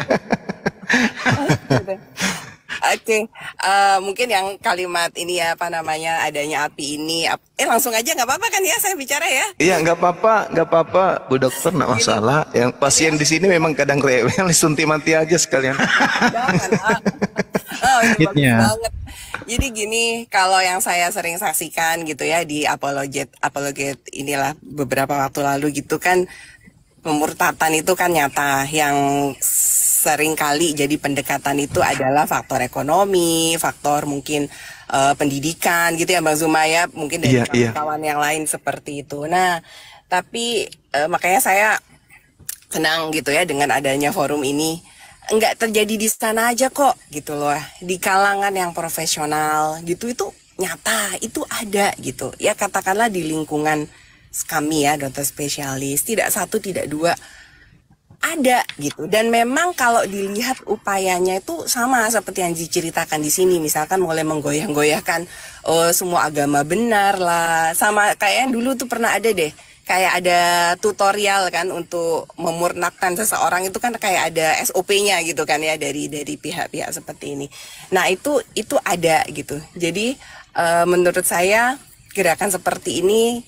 Oke, mungkin yang kalimat ini ya, apa namanya, adanya api ini, langsung aja nggak apa-apa kan ya saya bicara ya?
Iya, nggak apa-apa, Bu Dokter, nggak masalah. Yang pasien di sini memang kadang rewel, suntik mati aja sekalian.
Jangan, itu bagus banget. Jadi gini, kalau yang saya sering saksikan gitu ya di apologet inilah beberapa waktu lalu gitu kan, pemurtatan itu kan nyata. Yang sering kali jadi pendekatan itu adalah faktor ekonomi, faktor mungkin pendidikan gitu ya Bang Zuma ya, mungkin dari kawan-kawan yang lain seperti itu. Nah, tapi makanya saya senang gitu ya dengan adanya forum ini. Enggak terjadi di sana aja kok gitu loh, di kalangan yang profesional gitu, itu nyata, itu ada gitu ya, katakanlah di lingkungan kami ya dokter spesialis, tidak satu tidak dua ada gitu. Dan memang kalau dilihat upayanya itu sama seperti yang diceritakan di sini, misalkan mulai menggoyah-goyahkan semua agama benar lah, sama kayak yang dulu tuh pernah ada deh, kayak ada tutorial kan untuk memurnakan seseorang, itu kan kayak ada SOP-nya gitu kan ya dari pihak-pihak seperti ini. Nah, itu ada gitu. Jadi menurut saya gerakan seperti ini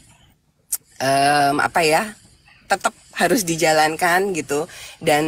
tetap harus dijalankan gitu. Dan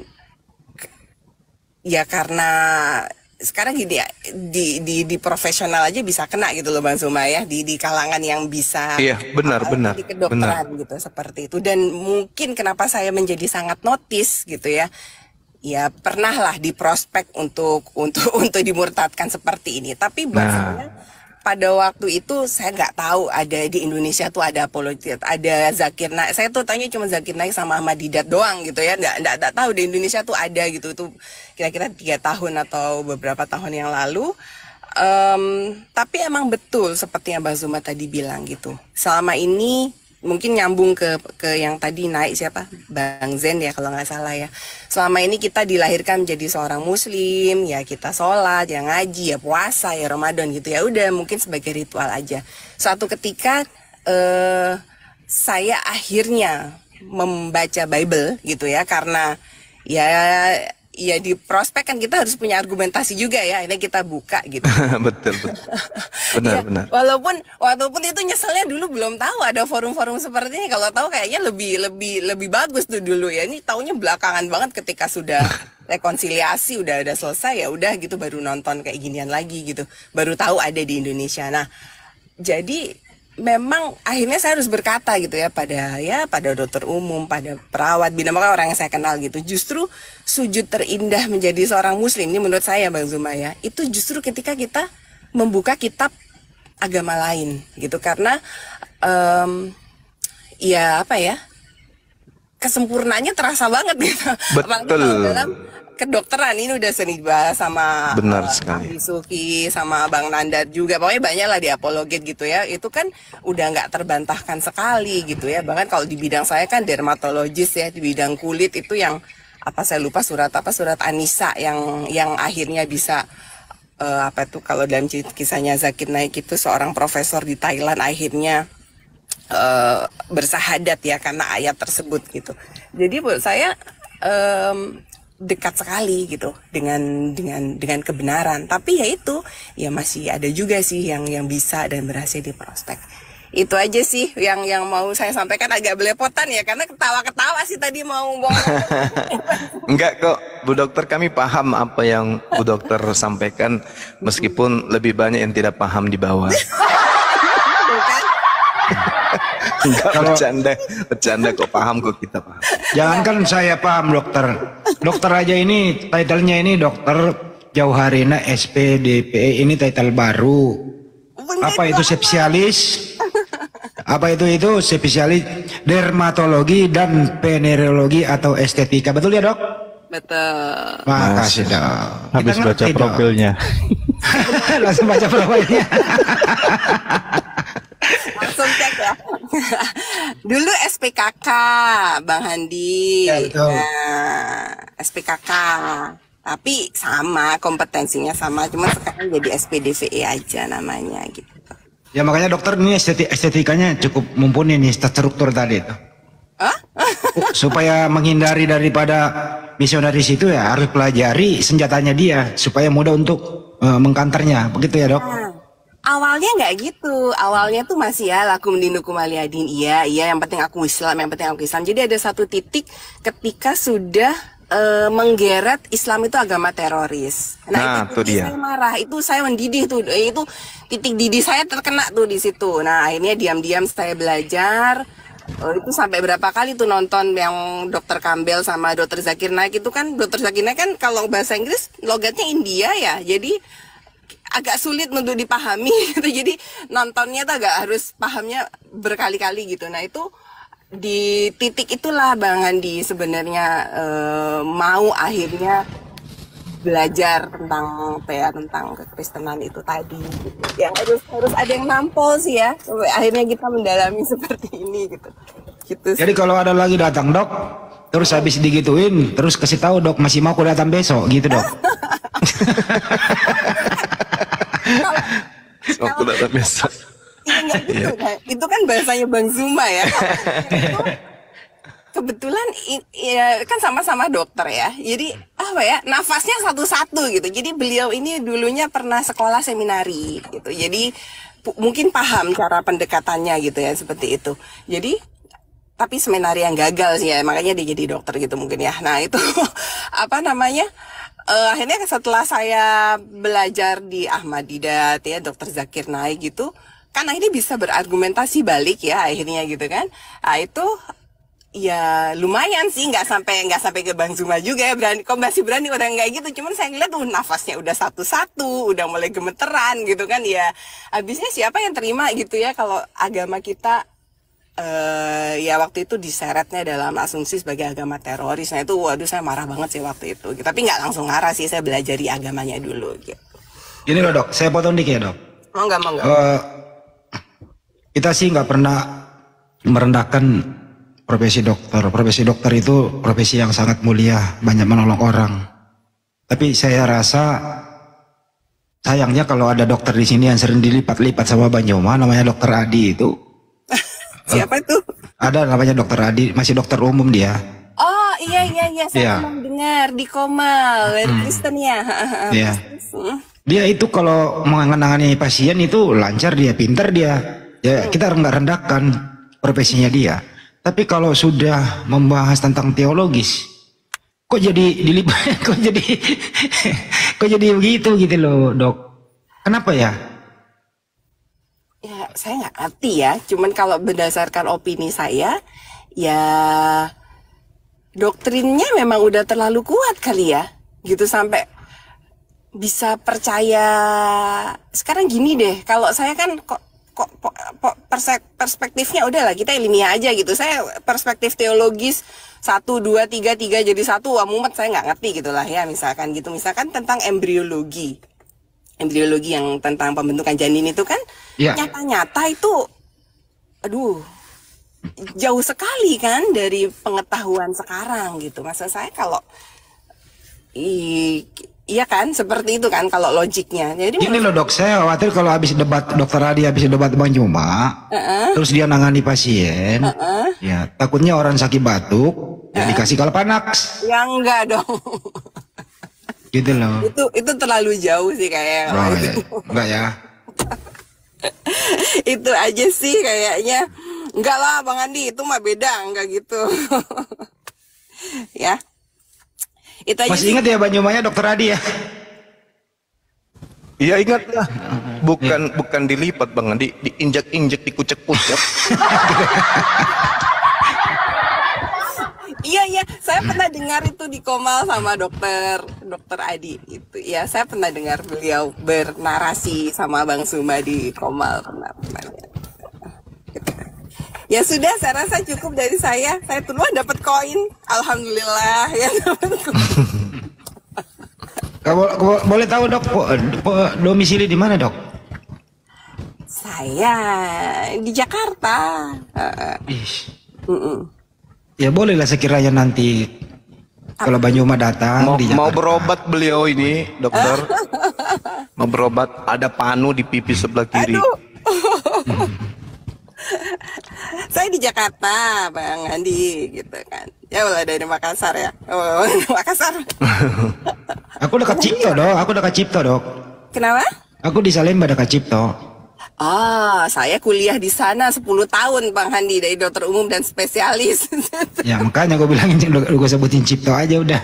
ya karena sekarang gini ya, di profesional aja bisa kena gitu loh Bang Zuma ya, di kalangan yang bisa
benar
di kedokteran gitu seperti itu. Dan mungkin kenapa saya menjadi sangat notice gitu ya, ya pernah lah di prospek untuk dimurtadkan seperti ini, tapi bahasanya pada waktu itu saya nggak tahu ada di Indonesia tuh ada apologet, ada Zakir Naik. Saya tuh tanya cuma Zakir Naik sama Ahmad Didat doang gitu ya, nggak tahu di Indonesia tuh ada gitu. Itu kira-kira 3 tahun atau beberapa tahun yang lalu. Tapi emang betul seperti yang Mbak Zuma tadi bilang gitu. Selama ini mungkin nyambung ke yang tadi naik siapa, Bang Zen ya kalau nggak salah ya. Selama ini kita dilahirkan menjadi seorang muslim, ya kita sholat, ya ngaji, ya puasa, ya Ramadan gitu ya. Udah mungkin sebagai ritual aja. Suatu ketika saya akhirnya membaca Bible gitu ya, karena ya di prospek kan kita harus punya argumentasi juga ya, ini kita buka gitu.
betul. Benar.
Walaupun itu nyeselnya dulu belum tahu ada forum-forum seperti ini. Kalau tahu kayaknya lebih bagus tuh dulu ya. Ini taunya belakangan banget ketika sudah rekonsiliasi udah selesai, ya udah gitu baru nonton kayak ginian lagi gitu. Baru tahu ada di Indonesia. Nah, jadi memang akhirnya saya harus berkata gitu ya pada dokter umum, pada perawat, bina-marga orang yang saya kenal gitu. Justru sujud terindah menjadi seorang muslim ini menurut saya Bang Zuma ya, itu justru ketika kita membuka kitab agama lain gitu. Karena kesempurnaannya terasa banget gitu.
Betul.
Dalam kedokteran ini udah sering dibahas sama
Benar sekali.
Ahli Suki, sama Bang Nandar juga. Pokoknya banyak lah di Apologet gitu ya. Itu kan udah nggak terbantahkan sekali gitu ya. Bahkan kalau di bidang saya kan dermatologis ya, di bidang kulit itu yang apa saya lupa surat Anissa yang akhirnya bisa apa tuh kalau dalam kisahnya Zakir Naik itu seorang profesor di Thailand akhirnya bersahadat ya karena ayat tersebut gitu. Jadi buat saya dekat sekali gitu dengan kebenaran. Tapi ya itu ya masih ada juga sih yang bisa dan berhasil diprospek. Itu aja sih yang mau saya sampaikan, agak belepotan ya karena ketawa-ketawa sih tadi mau ngomong.
Enggak kok, Bu Dokter, kami paham apa yang Bu Dokter sampaikan meskipun lebih banyak yang tidak paham di bawah. Enggak, bercanda kok, paham kok, kita paham.
Jangankan saya paham dokter. Dokter aja ini titlenya ini Dokter Jauharina SPDPE, ini title baru. Apa itu spesialis? Apa itu spesialis dermatologi dan venerologi atau estetika. Betul ya, Dok?
Betul.
Makasih, Dok.
Habis baca profilnya.
Langsung baca profilnya.
Langsung cek ya. Dulu SPKK Bang Handi.
Ya, betul.
Nah, SPKK. Tapi sama, kompetensinya sama, cuma sekarang jadi SPDVE aja namanya gitu.
Ya makanya dokter ini estetikanya cukup mumpuni nih, struktur tadi itu. Supaya menghindari daripada misionaris itu ya harus pelajari senjatanya dia supaya mudah untuk mengkanternya. Begitu ya, Dok?
Awalnya nggak gitu, awalnya tuh masih ya lakum dinukum aliyadin, iya yang penting aku Islam, Jadi ada satu titik ketika sudah menggeret Islam itu agama teroris. Nah itu dia. Saya marah, itu saya mendidih tuh, itu titik didih saya terkena tuh di situ. Nah akhirnya diam-diam saya belajar. Itu sampai berapa kali tuh nonton yang Dr. Campbell sama Dr. Zakir Naik itu kan, Dr. Zakir Naik kan kalau bahasa Inggris logatnya India ya, jadi agak sulit untuk dipahami gitu. Jadi nontonnya tuh agak harus pahamnya berkali-kali gitu. Nah itu di titik itulah Bang Andi sebenarnya mau akhirnya belajar tentang tentang kekristenan itu tadi gitu. Ya harus ada yang nampol sih ya sampai akhirnya kita mendalami seperti ini gitu.
Jadi kalau ada lagi datang, Dok, terus habis digituin terus kasih tahu, Dok, masih mau aku datang besok gitu, Dok.
Aku datang besok.
Iya, gitu. Nah, itu kan bahasanya Bang Zuma ya. Kebetulan ya, kan sama-sama dokter ya. Jadi apa ya, nafasnya satu-satu gitu. Jadi beliau ini dulunya pernah sekolah seminari gitu. Jadi mungkin paham cara pendekatannya gitu ya, seperti itu. Jadi tapi seminari yang gagal sih ya, makanya dia jadi dokter gitu mungkin ya. Nah, itu apa namanya? Akhirnya setelah saya belajar di Ahmadidat ya, Dr. Zakir Naik gitu, kan akhirnya bisa berargumentasi balik ya akhirnya gitu kan. Nah itu ya lumayan sih, nggak sampai ke Bang Zuma juga ya, berani kok masih berani orang kayak gitu. Cuman saya ngeliat nafasnya udah satu-satu, udah mulai gemeteran gitu kan ya. Habisnya siapa yang terima gitu ya kalau agama kita ya waktu itu diseretnya dalam asumsi sebagai agama teroris. Nah itu waduh saya marah banget sih waktu itu. Tapi nggak langsung marah sih, saya belajar di agamanya dulu gitu.
Gini loh, Dok, saya potong dikit ya, Dok.
Mau nggak?
Kita sih nggak pernah merendahkan profesi dokter. Profesi dokter itu profesi yang sangat mulia, banyak menolong orang. Tapi saya rasa sayangnya kalau ada dokter di sini yang sering dilipat-lipat sama Bang Joma, namanya Dokter Adi itu.
Siapa itu?
Ada namanya Dokter Adi, masih dokter umum dia.
Oh iya, saya pernah dengar di Komal, Kristen ya.
Iya. Dia itu kalau menangani pasien itu lancar, dia pintar dia. Ya kita nggak rendahkan profesinya dia. Tapi kalau sudah membahas tentang teologis, kok jadi dilibat, kok jadi begitu gitu loh, Dok. Kenapa ya?
Ya saya nggak ngerti ya. Cuman kalau berdasarkan opini saya, ya doktrinnya memang udah terlalu kuat kali ya, gitu sampai bisa percaya. Sekarang gini deh, kalau saya kan kok perspektifnya udahlah kita ilmiah aja gitu. Saya perspektif teologis 1, 2, 3 jadi 1, wah mumet saya nggak ngerti gitulah ya, misalkan gitu. Misalkan tentang embriologi yang tentang pembentukan janin itu kan nyata-nyata itu aduh jauh sekali kan dari pengetahuan sekarang gitu. Maksud saya kalau iya kan seperti itu kan kalau logiknya. Jadi
ini loh dok, saya khawatir kalau habis debat Dokter Adi, habis debat Bang Juma, terus dia nangani pasien, ya takutnya orang sakit batuk, ya dikasih Kalpanax.
Ya enggak dong.
Gitu loh.
Itu terlalu jauh sih kayak.
Oh, ya. Enggak ya.
Itu aja sih kayaknya. Enggak lah Bang Andi, itu mah beda, enggak gitu. Ya. Itu aja.
Masih ingat ya Bang Jumanya Dokter Adi ya?
Iya ingat lah. Bukan dilipat Bang Andi, diinjak-injak, dikucek-kucek.
Iya, saya pernah dengar itu di Komal sama dokter Adi itu. Ya, saya pernah dengar beliau bernarasi sama Bang Suma di Komal pernah. Ya sudah, saya rasa cukup dari saya. Saya duluan dapat koin. Alhamdulillah ya.
Boleh tahu dok, domisili di mana dok?
Saya di Jakarta.
Ya bolehlah sekiranya nanti kalau Banyuma datang
mau berobat beliau ini dokter. Mau berobat, ada panu di pipi sebelah kiri.
Saya di Jakarta Bang Andi gitu kan. Ya udah dari Makassar ya. Makassar.
Aku dekat Cipto dok.
Kenapa?
Aku di Salemba dekat Cipto.
Saya kuliah di sana 10 tahun Bang Handi dari dokter umum dan spesialis.
Ya makanya gue bilangin gue sebutin Cipto aja udah.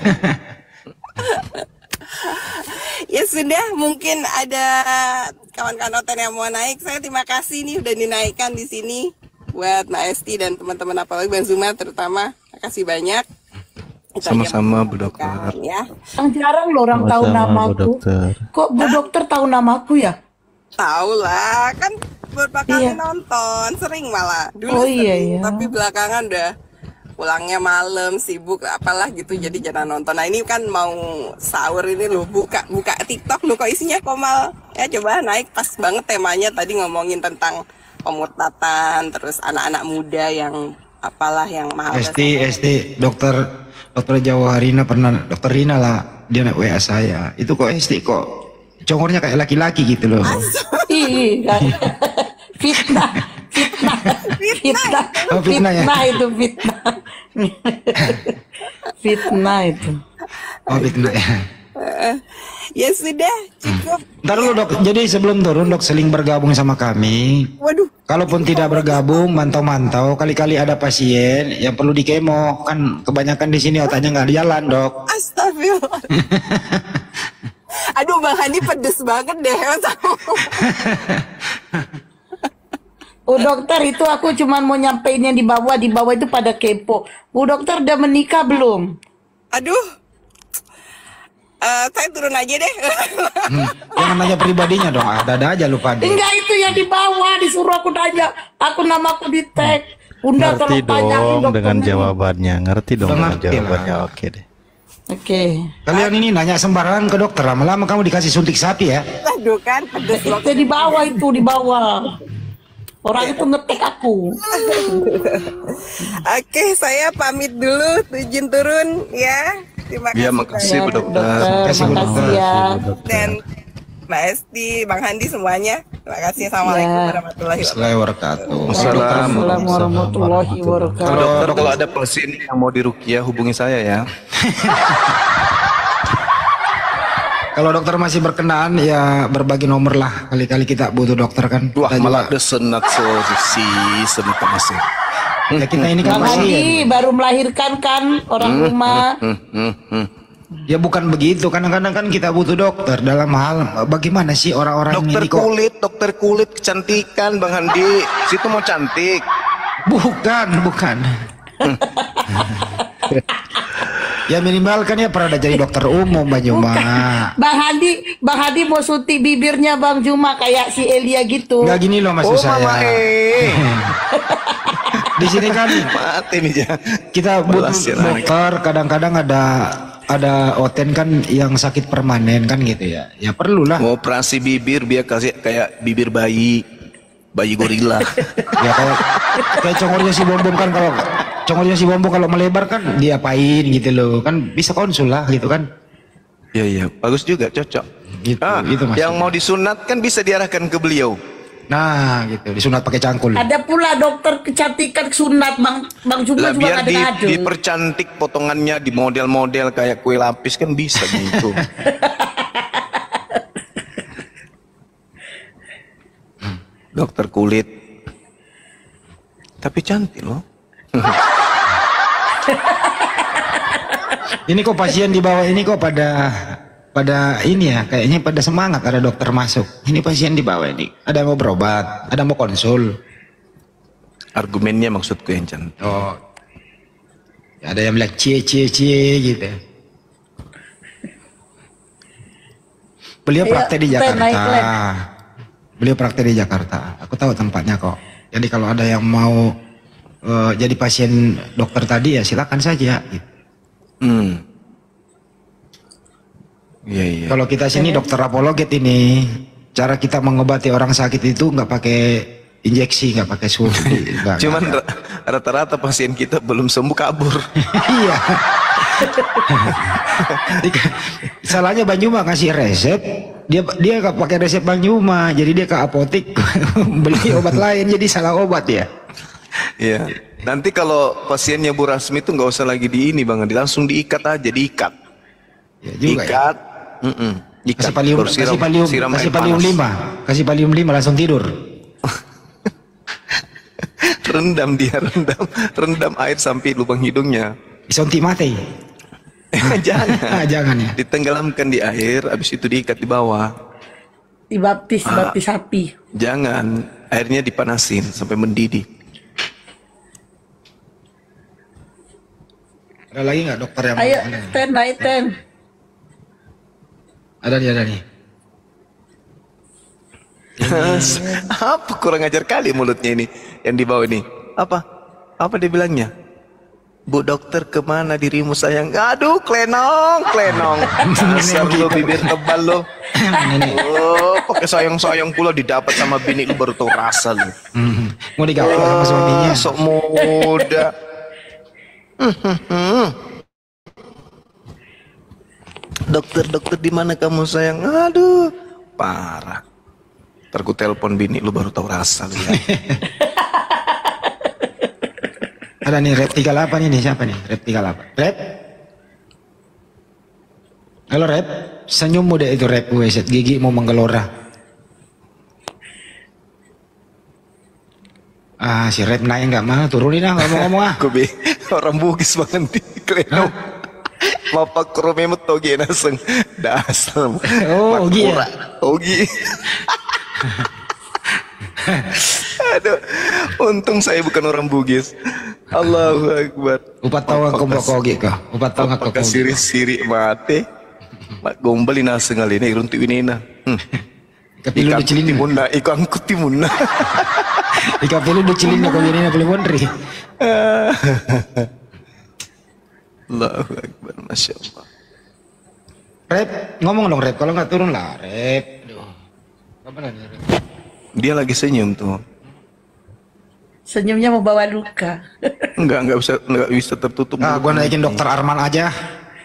Ya sudah, mungkin ada kawan-kawan Oten yang mau naik. Saya terima kasih nih udah dinaikkan di sini buat Mbak Esti dan teman-teman apalagi Bang Zuma terutama. Makasih banyak.
Sama-sama Bu Dokter.
Ya.
Jarang loh orang tahu namaku. Kok Bu Dokter tahu namaku ya?
Tahu lah, kan beberapa kali nonton, sering malah. Dulu sering, tapi belakangan udah pulangnya malam, sibuk apalah gitu, jadi jarang nonton. Nah ini kan mau sahur ini loh, buka TikTok loh, kok isinya Komal. Ya coba naik, pas banget temanya tadi ngomongin tentang pemurtatan, terus anak-anak muda yang apalah yang mahal.
Esti, dokter Jawaharina pernah, dokter Rina lah, dia naik WA saya. Itu kok Esti kok congornya kayak laki-laki gitu loh.
Iya. Fitnah itu itu.
Oh fitnah ya.
Ya sudah cukup.
Ntar dulu dok, jadi sebelum turun dok seling bergabung sama kami.
Waduh.
Kalaupun tidak bergabung, mantau-mantau. Kali-kali ada pasien yang perlu di kemo, kan kebanyakan di sini otaknya nggak jalan dok.
Astagfirullah. Aduh Bang Handi pedes banget deh.
Bu Dokter itu aku cuma mau nyampeinnya di bawah itu pada kepo. Bu Dokter udah menikah belum?
Aduh, saya turun aja deh.
Jangan nanya pribadinya dong, ada aja lupa deh.
Enggak, itu yang di bawah disuruh aku nanya. Aku namaku di tag. Bunda
Ngerti dong dengan jawabannya. Ngerti dong dengan jawabannya. Oke deh.
Oke.
Kalian ini nanya sembarangan ke dokter, lama-lama kamu dikasih suntik sapi ya?
Aduh kan, pedes
itu di bawah itu di bawah. Orang itu ngetek aku.
Oke, saya pamit dulu, izin turun ya. Terima kasih.
Ya, makasih Bu Dokter.
Makasih ya.
Dan Mbak Esti, Bang Handi semuanya. Terima kasih. Assalamualaikum warahmatullahi wabarakatuh.
Assalamualaikum warahmatullahi wabarakatuh.
Dokter, kalau ada pasien yang mau diruqyah hubungi saya ya.
Kalau dokter masih berkenan ya berbagi nomor lah, kali-kali kita butuh dokter kan.
Wah malah ada senat solusi senat masih.
Ya kita ini kan
masih baru melahirkan kan orang rumah.
Ya bukan begitu, kadang-kadang kan kita butuh dokter dalam hal bagaimana sih orang-orang ini kok.
Dokter kulit kecantikan Bang Handi, situ mau cantik.
Bukan. Ya minimal kan ya pernah jadi dokter umum Bang Juma.
Bang Hadi mau suntik bibirnya Bang Juma kayak si Elia gitu.
Nggak gini loh maksud saya.
Mama
Di sini kan
mati nih ya.
Kita butuh dokter, kadang-kadang ada oten kan yang sakit permanen kan gitu ya. Ya perlulah.
Mau operasi bibir biar kasih kayak bibir bayi gorila.
Ya kayak congornya si Bombong kan, kalau congornya si Bombong kalau melebar kan diapain gitu loh. Kan bisa konsul lah gitu kan.
Iya, bagus juga, cocok.
Gitu maksudnya.
Yang mau disunat kan bisa diarahkan ke beliau.
Nah, gitu, disunat pakai cangkul.
Ada pula dokter kecantikan sunat Bang Juma juga
Biar
ada
dipercantik potongannya, di model-model kayak kue lapis kan bisa gitu. Dokter kulit. Tapi cantik loh.
Ini kok pasien di bawah ini kok pada ini ya, kayaknya pada semangat ada dokter masuk. Ini pasien di bawah ini, ada mau berobat, ada mau konsul.
Argumennya maksudku yang cantik.
Oh, ada yang bilang cie gitu. Beliau praktek di Jakarta. Beliau praktek di Jakarta. Aku tahu tempatnya kok. Jadi kalau ada yang mau jadi pasien dokter tadi ya silakan saja. Gitu.
Iya.
Kalau kita sini dokter apologet ini, cara kita mengobati orang sakit itu nggak pakai injeksi, nggak pakai suntik.
Cuman rata-rata pasien kita belum sembuh kabur.
Iya. Salahnya Bang Juma kasih resep, dia nggak pakai resep Bang Juma, jadi dia ke apotek beli obat lain, jadi salah obat ya.
Iya. Nanti kalau pasiennya Bu Rasmi itu nggak usah lagi di ini Bang, langsung diikat aja, diikat.
Ya juga
ikat.
Ya.
Ikat.
Kasih palium 5 langsung tidur.
rendam air sampai lubang hidungnya.
Disontik mati. Jangan ya.
Ditenggelamkan di air, habis itu diikat di bawah.
Dibaptis sapi.
Jangan, airnya dipanasin sampai mendidih.
Ada lagi nggak dokter yang
ayo naik ten.
Ada nih.
Apa kurang ajar kali mulutnya ini yang di bawah ini? Apa dia bilangnya? Bu dokter kemana dirimu sayang? Aduh klenong. Dasar lo bibir tebal lo. Oh, pakai sayang pula didapat sama bini lu baru tahu rasa lu.
Mau digapai sama suaminya.
Sok muda. Dokter di mana kamu sayang? Aduh, parah. Ntar ku telepon bini lu baru tahu rasa lu ya.
Ada nih rep 38 ini, siapa nih? Rep 38. Rep? Halo Rep, senyum muda itu Rep, weset gigi mau menggelora. Si Rep naik nggak mau, turunin lah ngomong-ngomong ah.
Kobe, orang Bugis banget di Kleno. Bapak kromemut toge naseng. Dasar.
Oh, Ogi ya?
Ogi. Aduh, untung saya bukan orang Bugis. Allahu Akbar.
Upat tahu aku mau kogi kah? Upat tahu aku kogi.
Siri mate. Mak gombel ina sengal ini irunti winina.
Kapilu du cilin
muna, iko angkut timuna.
Kapilu du cilin ko winina boleh mondri.
Allahu Akbar, Masya Allah.
Rep, ngomong dong Rep, kalau nggak turun lah Rep.
Dia lagi senyum tuh.
Senyumnya mau bawa luka.
Enggak bisa tertutup.
Gua naikin dokter Arman aja.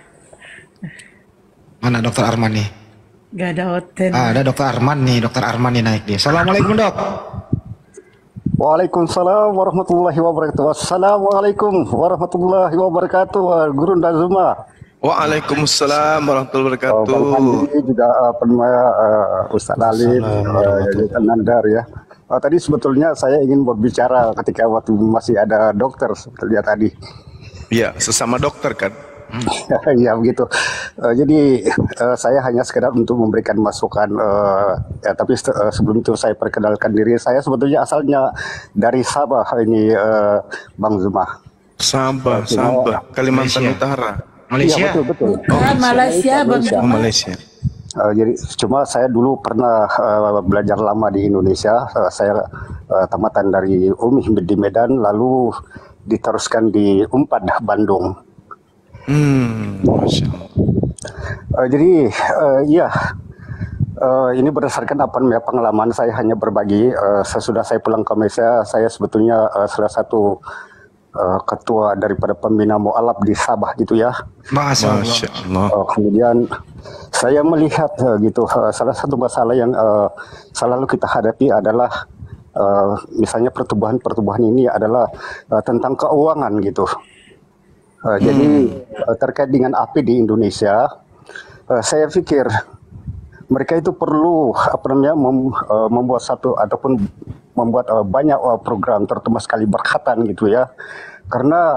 Mana dokter Arman nih?
Gak ada hotel.
Ada dokter Arman nih naik dia. Assalamualaikum dok.
Waalaikumsalam warahmatullahi wabarakatuh. Assalamualaikum warahmatullahi wabarakatuh. Guru Ndazuma.
Waalaikumsalam warahmatullahi wabarakatuh.
Bang Andi juga Ustaz Alim, Nandar ya. Tadi sebetulnya saya ingin berbicara ketika waktu masih ada dokter sebetulnya tadi.
Iya, sesama dokter kan.
Ya begitu. Jadi saya hanya sekedar untuk memberikan masukan. Tapi sebelum itu saya perkenalkan diri. Saya sebetulnya asalnya dari Sabah ini, Bang Zuma.
Sabah, Kalimantan Utara.
Malaysia.
Iya betul.
Bukan Malaysia, Bang
Malaysia.
Cuma.
Malaysia.
Jadi cuma saya dulu pernah belajar lama di Indonesia. Saya tamatan dari UMI di Medan, lalu diteruskan di UNPAD Bandung.
Masya Allah.
Jadi iya, ini berdasarkan apa namanya pengalaman saya, hanya berbagi. Sesudah saya pulang ke Malaysia, saya sebetulnya salah satu ketua daripada pembina mu'alaf di Sabah gitu ya.
Masya Allah.
Kemudian saya melihat gitu, salah satu masalah yang selalu kita hadapi adalah misalnya pertumbuhan ini adalah tentang keuangan gitu. Jadi terkait dengan API di Indonesia, saya pikir mereka itu perlu apa namanya membuat satu ataupun membuat banyak program, terutama sekali berkhatan gitu ya. Karena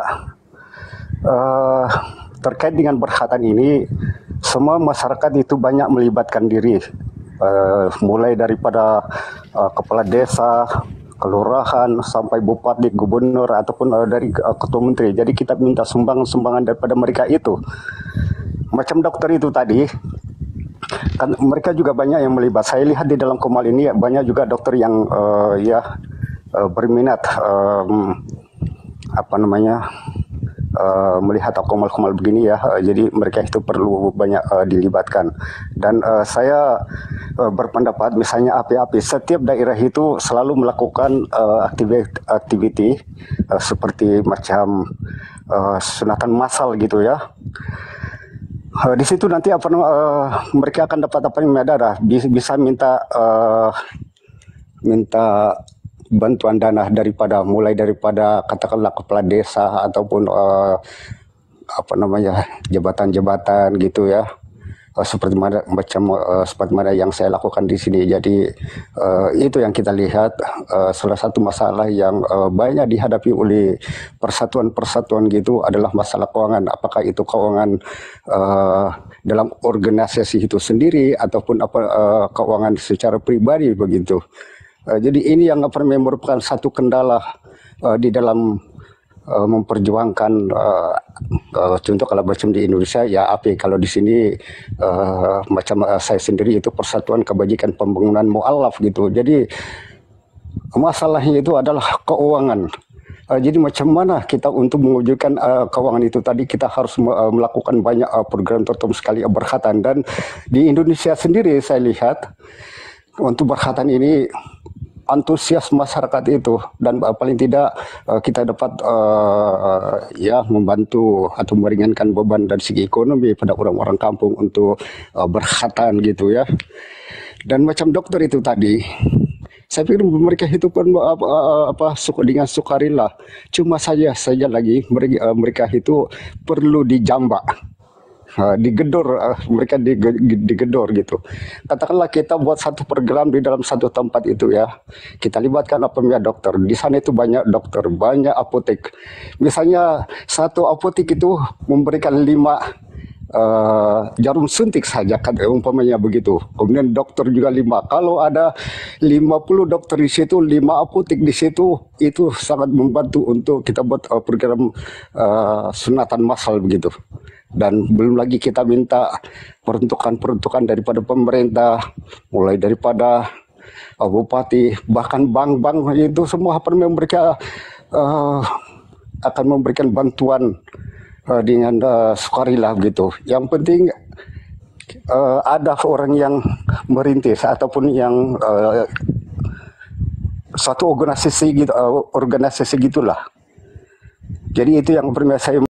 terkait dengan berkhatan ini, semua masyarakat itu banyak melibatkan diri, mulai daripada kepala desa, kelurahan, sampai bupati, gubernur, ataupun dari ketua menteri. Jadi kita minta sumbangan daripada mereka itu. Macam dokter itu tadi, kan mereka juga banyak yang melibat. Saya lihat di dalam Komal ini banyak juga dokter yang berminat melihat Komal-Komal begini ya. Jadi mereka itu perlu banyak dilibatkan. Dan saya berpendapat misalnya API setiap daerah itu selalu melakukan aktiviti seperti macam sunatan massal gitu ya. Di situ nanti mereka akan dapat apa yang ada, bisa minta bantuan dana mulai daripada katakanlah kepala desa ataupun jabatan-jabatan gitu ya. Seperti mana yang saya lakukan di sini. Jadi itu yang kita lihat, salah satu masalah yang banyak dihadapi oleh persatuan-persatuan gitu adalah masalah keuangan. Apakah itu keuangan dalam organisasi itu sendiri ataupun keuangan secara pribadi begitu. Jadi ini yang merupakan satu kendala di dalam memperjuangkan contoh kalau macam di Indonesia ya API, kalau di sini macam saya sendiri itu Persatuan Kebajikan Pembangunan Mu'alaf gitu. Jadi masalahnya itu adalah keuangan. Jadi macam mana kita untuk mewujudkan keuangan itu tadi, kita harus melakukan banyak program tertentu sekali berkhatan. Dan di Indonesia sendiri saya lihat untuk berkhatan ini antusias masyarakat itu, dan paling tidak kita dapat membantu atau meringankan beban dari segi ekonomi pada orang-orang kampung untuk berkhatan gitu ya. Dan macam dokter itu tadi, saya pikir mereka itu pun dengan sukarela. Cuma saja lagi mereka itu perlu dijambak. Digedor, mereka digedor gitu. Katakanlah kita buat satu program di dalam satu tempat itu ya, kita libatkan dokter. Di sana itu banyak dokter, banyak apotek. Misalnya satu apotek itu memberikan 5 jarum suntik saja kan, umpamanya begitu. Kemudian dokter juga 5. Kalau ada 50 dokter di situ, 5 apotek di situ, itu sangat membantu untuk kita buat program sunatan massal begitu. Dan belum lagi kita minta peruntukan daripada pemerintah, mulai daripada bupati, bahkan bank-bank itu semua mereka akan memberikan bantuan dengan sukarela gitu. Yang penting ada orang yang merintis ataupun yang suatu organisasi gitulah. Jadi itu yang saya